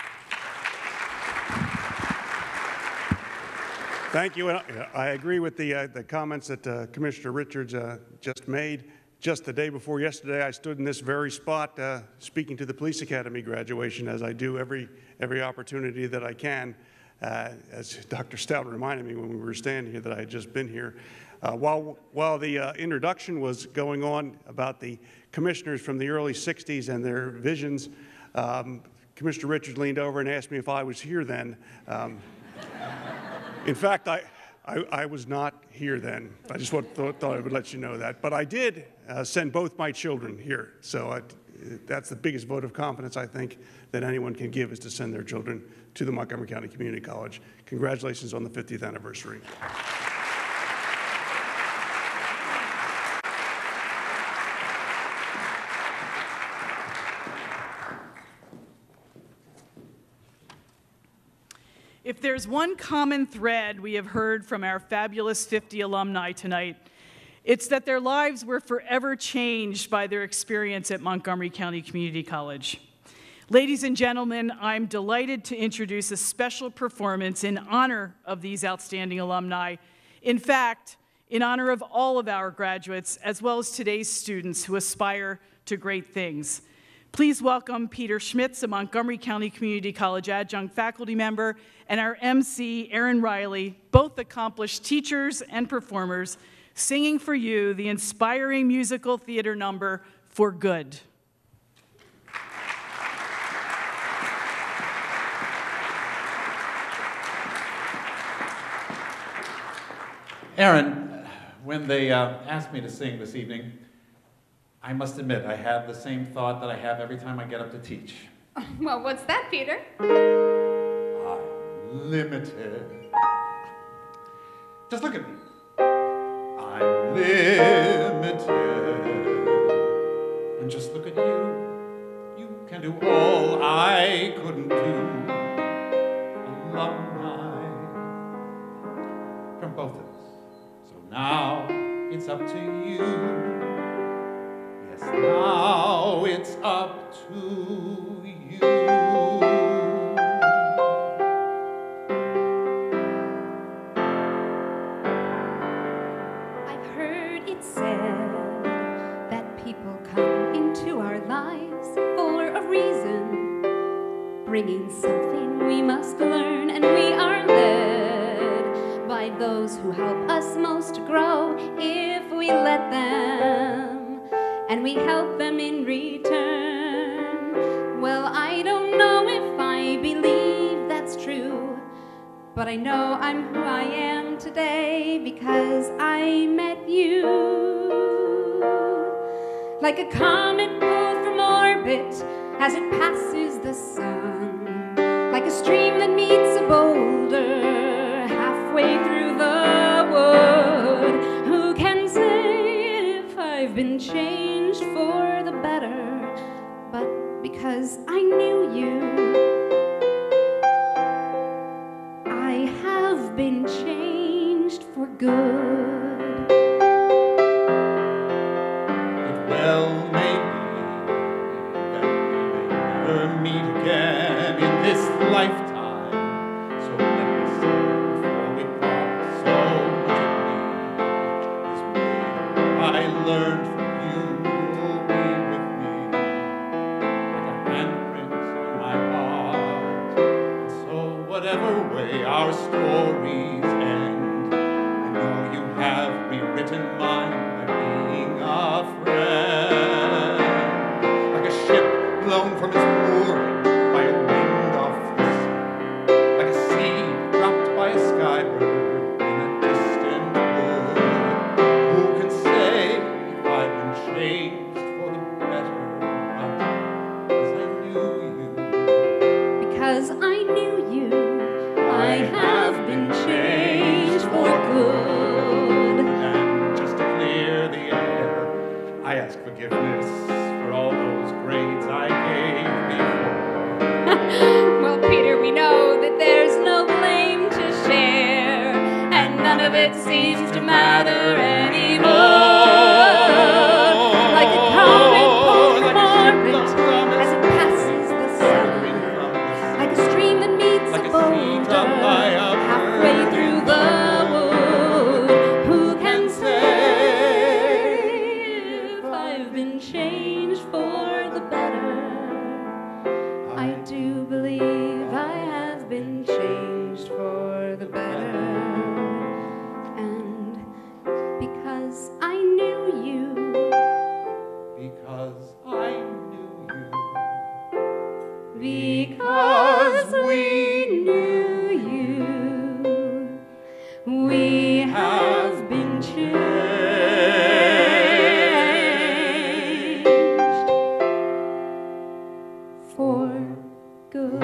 Speaker 7: Thank you. I agree with the, uh, the comments that uh, Commissioner Richards uh, just made. Just the day before yesterday, I stood in this very spot uh, speaking to the Police Academy graduation, as I do every, every opportunity that I can. Uh, as Doctor Stout reminded me when we were standing here that I had just been here. Uh, while, while the uh, introduction was going on about the commissioners from the early sixties and their visions, um, Commissioner Richards leaned over and asked me if I was here then. Um, In fact, I, I, I was not here then. I just thought, thought I would let you know that. But I did uh, send both my children here. So I, that's the biggest vote of confidence, I think, that anyone can give, is to send their children to the Montgomery County Community College. Congratulations on the fiftieth anniversary.
Speaker 2: If there's one common thread we have heard from our fabulous fifty alumni tonight, it's that their lives were forever changed by their experience at Montgomery County Community College. Ladies and gentlemen, I'm delighted to introduce a special performance in honor of these outstanding alumni. In fact, in honor of all of our graduates, as well as today's students who aspire to great things. Please welcome Peter Schmitz, a Montgomery County Community College adjunct faculty member, and our M C, Erin Riley, both accomplished teachers and performers, singing for you the inspiring musical theater number, For Good.
Speaker 8: Erin, when they uh, asked me to sing this evening, I must admit I had the same thought that I have every time I get up to teach.
Speaker 1: Well, what's that, Peter?
Speaker 8: I'm limited. Just look at me. I'm limited. And just look at you. You can do all I couldn't do. Alumni from both of us. So now it's up to you. Yes, now it's up to you.
Speaker 1: I've heard it said that people come into our lives for a reason, bringing something we must learn, and we are led by those who help us most to grow if we let them, and we help them in return. Well, I don't know if I believe that's true, but I know I'm who I am today because I met you. Like a comet pulled from orbit as it passes the sun, like a stream that meets a boulder halfway through the wood. Who can say if I've been changed for the better? But because I knew you, I have been changed for good.
Speaker 8: It well may be that we may never meet again in this lifetime. So let me say before we part, so much of me is made. I learned from you will be with me like a handprint on my heart. And so whatever way our stories end, I know you have rewritten mine by being a friend. Like a ship blown from its mooring by a wind off the sea, like a seed dropped by a skybird in a distant wood. Who can say if I've been changed for the better? But as I knew you,
Speaker 1: Because I knew you, I have been changed for good.
Speaker 8: and just to clear the air, I ask forgiveness for all those grades I gave before.
Speaker 1: Well, Peter, we know that there's no blame to share, and none of it seems to matter anymore. Like a comet pulled from orbit as it passes the sun, like a stream that meets
Speaker 8: Like
Speaker 1: a
Speaker 8: a seed dropped by
Speaker 1: boulder
Speaker 8: a
Speaker 1: halfway
Speaker 8: bird
Speaker 1: through
Speaker 8: in
Speaker 1: the wood. Who can say if I've been changed for the better? I do believe I have been changed for the better. And because I knew you,
Speaker 8: Because I knew you.
Speaker 1: because we knew you, we have been changed for good.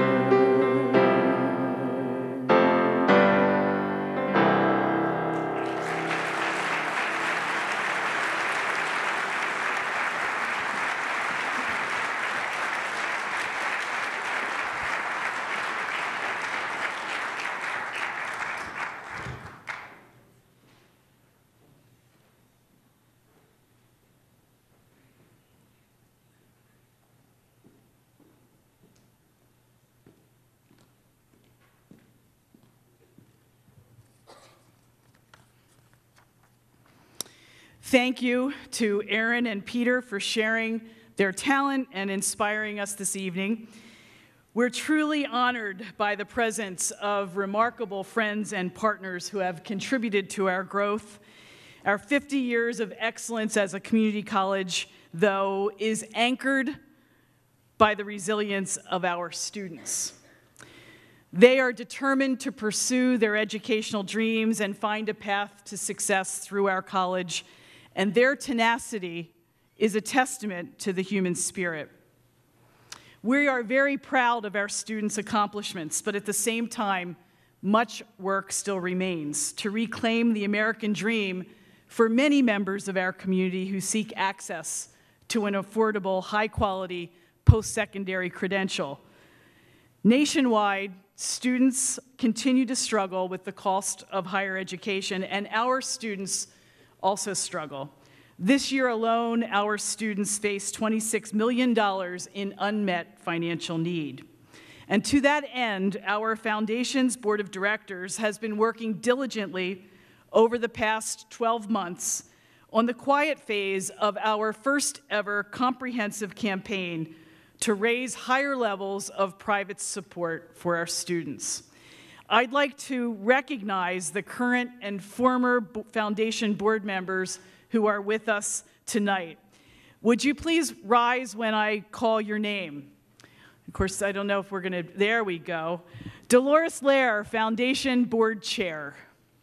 Speaker 2: Thank you to Erin and Peter for sharing their talent and inspiring us this evening. We're truly honored by the presence of remarkable friends and partners who have contributed to our growth. Our fifty years of excellence as a community college, though, is anchored by the resilience of our students. They are determined to pursue their educational dreams and find a path to success through our college, and their tenacity is a testament to the human spirit. We are very proud of our students' accomplishments, but at the same time, much work still remains to reclaim the American dream for many members of our community who seek access to an affordable, high-quality post-secondary credential. Nationwide, students continue to struggle with the cost of higher education, and our students also struggle. This year alone, our students face twenty-six million dollars in unmet financial need. And to that end, our foundation's board of directors has been working diligently over the past twelve months on the quiet phase of our first ever comprehensive campaign to raise higher levels of private support for our students. I'd like to recognize the current and former foundation board members who are with us tonight. Would you please rise when I call your name? Of course, I don't know if we're gonna, there we go. Dolores Lair, Foundation Board Chair.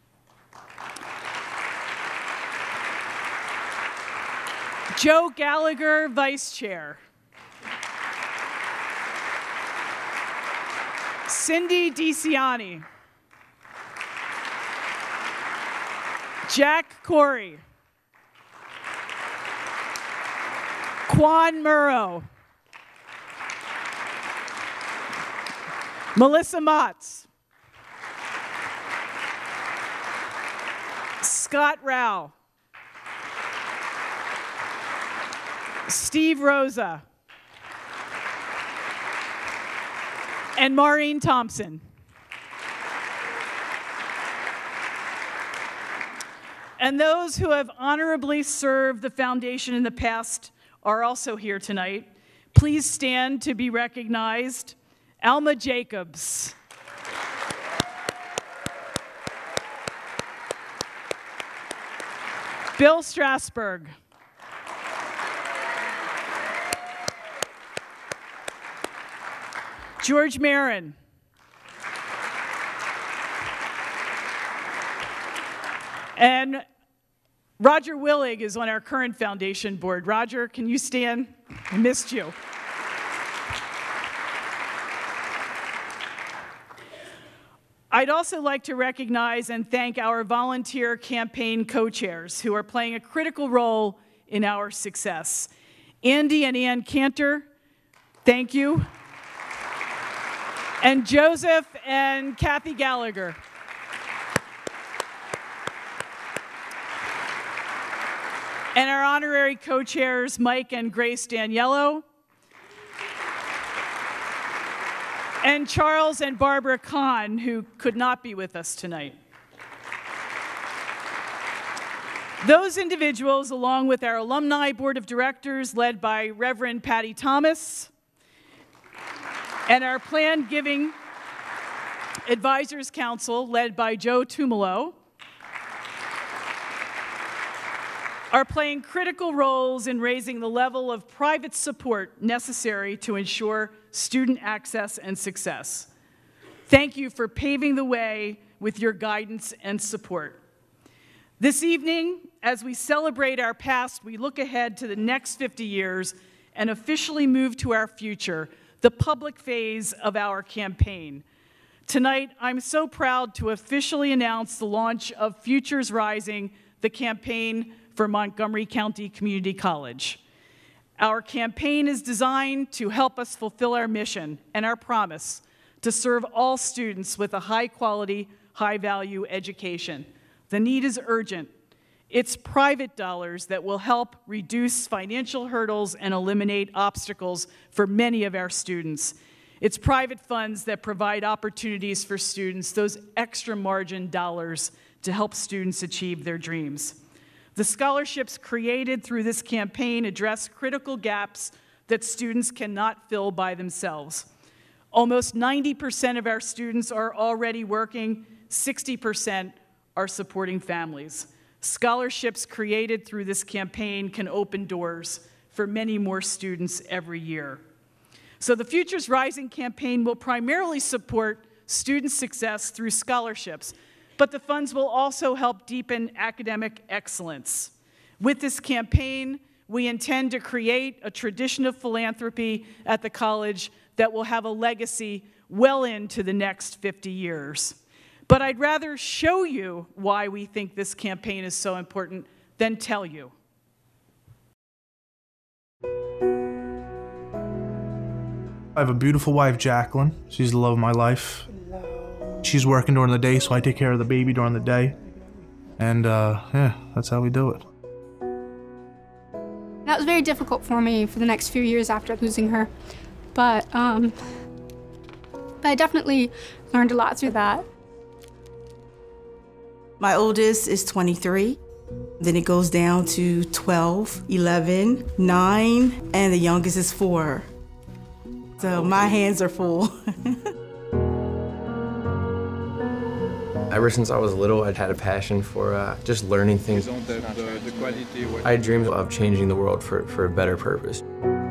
Speaker 2: Joe Gallagher, Vice Chair. Cindy DiCiani. Jack Corey. Quan Murrow. Melissa Motz. Scott Rao. Steve Rosa. And Maureen Thompson. And those who have honorably served the foundation in the past are also here tonight. Please stand to be recognized. Alma Jacobs. Bill Strasberg. George Marin. And Roger Willig is on our current foundation board. Roger, can you stand? I missed you. I'd also like to recognize and thank our volunteer campaign co-chairs who are playing a critical role in our success. Andy and Ann Cantor, thank you. And Joseph and Kathy Gallagher. And our honorary co-chairs, Mike and Grace Daniello. And Charles and Barbara Kahn, who could not be with us tonight. Those individuals, along with our alumni board of directors, led by Reverend Patty Thomas, and our Planned Giving Advisors Council, led by Joe Tumolo, are playing critical roles in raising the level of private support necessary to ensure student access and success. Thank you for paving the way with your guidance and support. This evening, as we celebrate our past, we look ahead to the next fifty years and officially move to our future, the public phase of our campaign. Tonight, I'm so proud to officially announce the launch of Futures Rising, the campaign for Montgomery County Community College. Our campaign is designed to help us fulfill our mission and our promise to serve all students with a high-quality, high-value education. The need is urgent. It's private dollars that will help reduce financial hurdles and eliminate obstacles for many of our students. It's private funds that provide opportunities for students, those extra margin dollars to help students achieve their dreams. The scholarships created through this campaign address critical gaps that students cannot fill by themselves. Almost ninety percent of our students are already working, sixty percent are supporting families. Scholarships created through this campaign can open doors for many more students every year. So the Futures Rising campaign will primarily support student success through scholarships, but the funds will also help deepen academic excellence. With this campaign, we intend to create a tradition of philanthropy at the college that will have a legacy well into the next fifty years. But I'd rather show you why we think this campaign is so important than tell you.
Speaker 9: I have a beautiful wife, Jacqueline. She's the love of my life. She's working during the day, so I take care of the baby during the day. And uh, yeah, that's how we do it.
Speaker 10: That was very difficult for me for the next few years after losing her. But, um, but I definitely learned a lot through that.
Speaker 11: My oldest is twenty-three. Then it goes down to twelve, eleven, nine, and the youngest is four. So my hands are full.
Speaker 12: Ever since I was little, I'd had a passion for uh, just learning things. I dreamed of changing the world for, for a better purpose.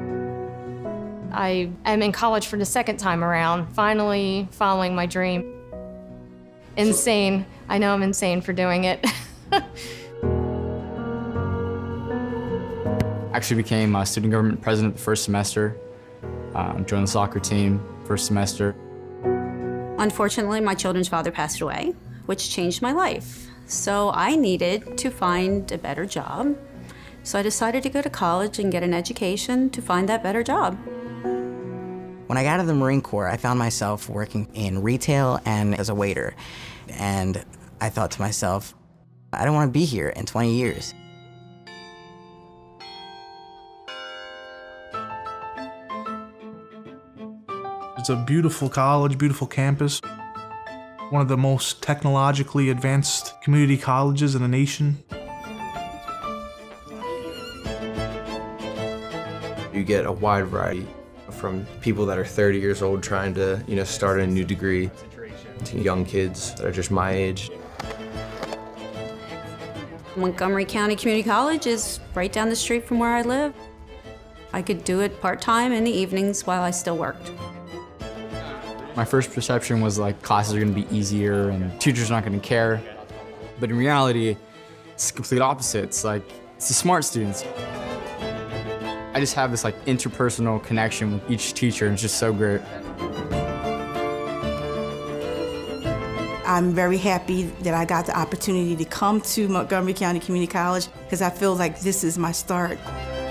Speaker 13: I am in college for the second time around, finally following my dream. Insane. I know I'm insane for doing it.
Speaker 14: Actually became a student government president the first semester. Um, joined the soccer team first semester.
Speaker 15: Unfortunately, my children's father passed away, which changed my life. So I needed to find a better job. So I decided to go to college and get an education to find that better job.
Speaker 16: When I got out of the Marine Corps, I found myself working in retail and as a waiter. And I thought to myself, I don't want to be here in twenty years.
Speaker 9: It's a beautiful college, beautiful campus. One of the most technologically advanced community colleges in the nation.
Speaker 12: You get a wide variety from people that are thirty years old trying to, you know, start a new degree to young kids that are just my age.
Speaker 15: Montgomery County Community College is right down the street from where I live. I could do it part-time in the evenings while I still worked.
Speaker 14: My first perception was like classes are gonna be easier and teachers are not gonna care. But in reality, it's the complete opposite. It's like, it's the smart students. I just have this like interpersonal connection with each teacher, and it's just so great.
Speaker 11: I'm very happy that I got the opportunity to come to Montgomery County Community College because I feel like this is my start.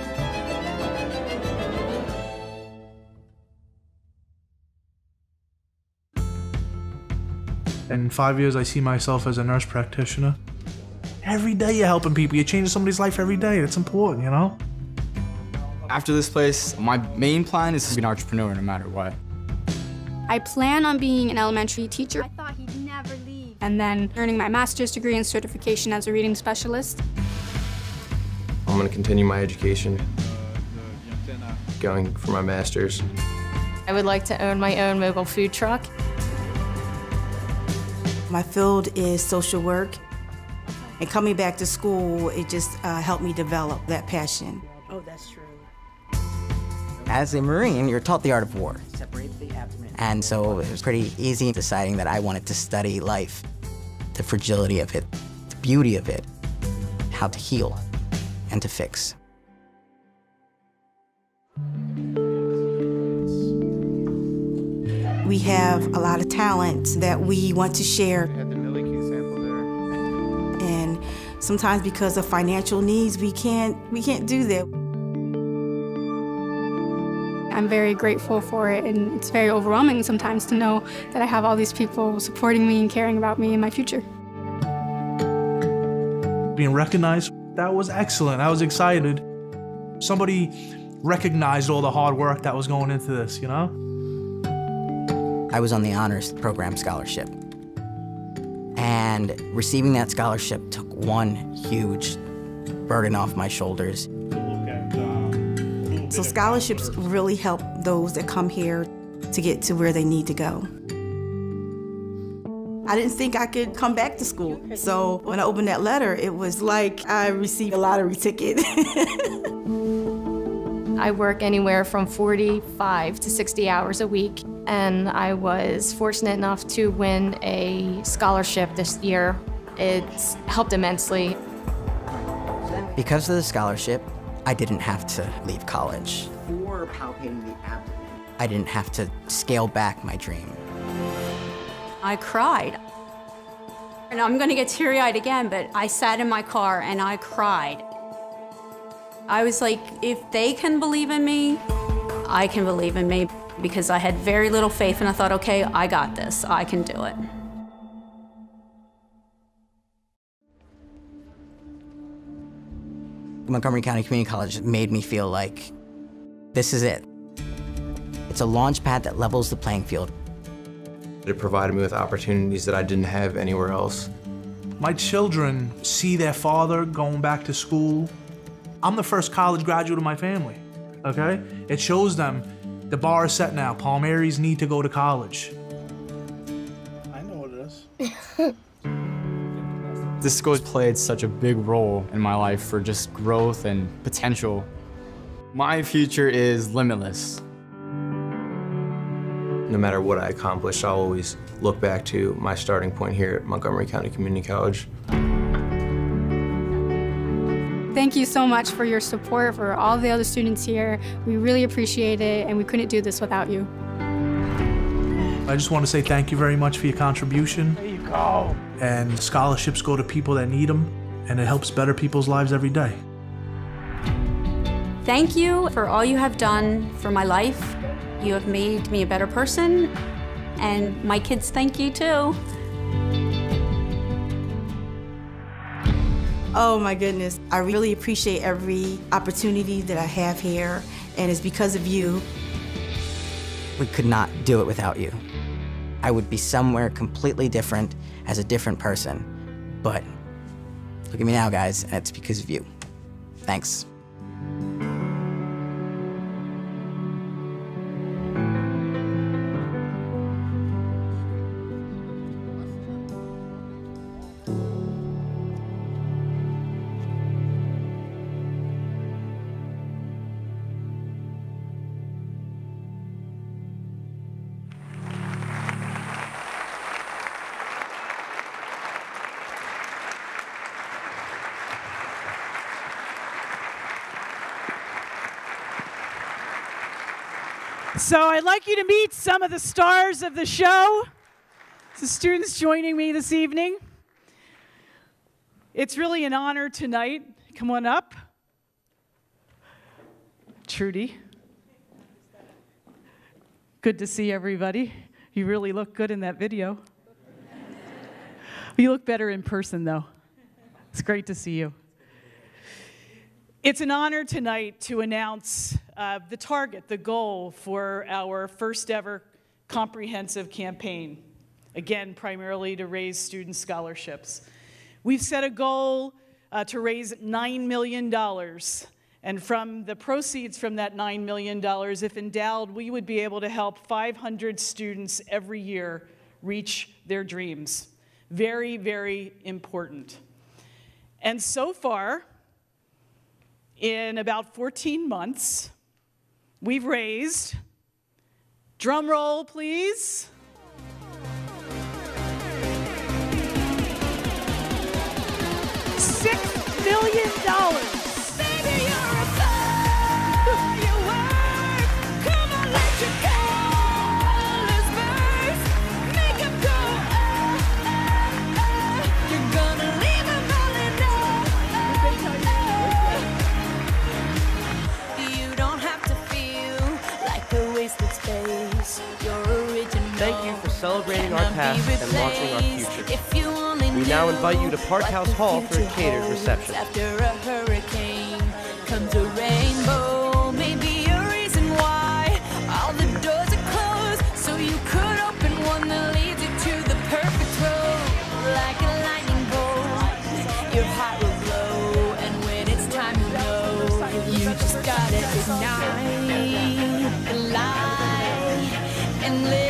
Speaker 9: And in five years, I see myself as a nurse practitioner. Every day you're helping people. You're changing somebody's life every day. It's important, you know?
Speaker 14: After this place, my main plan is to be an entrepreneur no matter what.
Speaker 10: I plan on being an elementary teacher. I thought he'd never leave. And then earning my master's degree and certification as a reading specialist.
Speaker 12: I'm going to continue my education, going for my master's.
Speaker 13: I would like to own my own mobile food truck.
Speaker 11: My field is social work, and coming back to school, it just uh, helped me develop that passion.
Speaker 16: Oh, that's true. As a Marine, you're taught the art of war. Separate the abdomen. And so it was pretty easy deciding that I wanted to study life, the fragility of it, the beauty of it, how to heal and to fix.
Speaker 11: We have a lot of talents that we want to share. And sometimes because of financial needs, we can't, we can't do that.
Speaker 10: I'm very grateful for it, and it's very overwhelming sometimes to know that I have all these people supporting me and caring about me and my future.
Speaker 9: Being recognized, that was excellent. I was excited. Somebody recognized all the hard work that was going into this, you know?
Speaker 16: I was on the honors program scholarship. And receiving that scholarship took one huge burden off my shoulders.
Speaker 11: So scholarships really help those that come here to get to where they need to go. I didn't think I could come back to school. So when I opened that letter, it was like I received a lottery ticket.
Speaker 13: I work anywhere from forty-five to sixty hours a week, and I was fortunate enough to win a scholarship this year. It's helped immensely.
Speaker 16: Because of the scholarship, I didn't have to leave college.
Speaker 17: For palpating the abdomen.
Speaker 16: I didn't have to scale back my dream.
Speaker 15: I cried. And I'm gonna get teary-eyed again, but I sat in my car and I cried. I was like, if they can believe in me, I can believe in me, because I had very little faith and I thought, okay, I got this, I can do it.
Speaker 16: Montgomery County Community College made me feel like this is it. It's a launch pad that levels the playing field.
Speaker 12: It provided me with opportunities that I didn't have anywhere else.
Speaker 9: My children see their father going back to school. I'm the first college graduate of my family, okay? It shows them the bar is set now. Palmieri's need to go to college. I know what it is.
Speaker 14: This school has played such a big role in my life for just growth and potential. My future is limitless.
Speaker 12: No matter what I accomplish, I'll always look back to my starting point here at Montgomery County Community College.
Speaker 10: Thank you so much for your support for all the other students here. We really appreciate it, and we couldn't do this without you.
Speaker 9: I just want to say thank you very much for your contribution.
Speaker 2: There you go.
Speaker 9: And scholarships go to people that need them, and it helps better people's lives every day.
Speaker 15: Thank you for all you have done for my life. You have made me a better person, and my kids thank you too.
Speaker 11: Oh my goodness, I really appreciate every opportunity that I have here, and it's because of you.
Speaker 16: We could not do it without you. I would be somewhere completely different as a different person. But look at me now, guys, and it's because of you. Thanks.
Speaker 2: So I'd like you to meet some of the stars of the show. The students joining me this evening. It's really an honor tonight. Come on up. Trudy. Good to see everybody. You really look good in that video. You look better in person, though. It's great to see you. It's an honor tonight to announce uh, the target, the goal for our first ever comprehensive campaign. Again, primarily to raise student scholarships. We've set a goal uh, to raise nine million dollars. And from the proceeds from that nine million dollars, if endowed, we would be able to help five hundred students every year reach their dreams. Very, very important. And so far, in about fourteen months, we've raised, drum roll please, six million dollars.
Speaker 18: Thank you for celebrating our past and launching our future. We now invite you to Park House Hall for a catered reception.
Speaker 19: After a hurricane comes a rainbow, maybe a reason why all the doors are closed, so you could open one that leads you to the perfect road. Like a lightning bolt, your heart will glow, and when it's and live.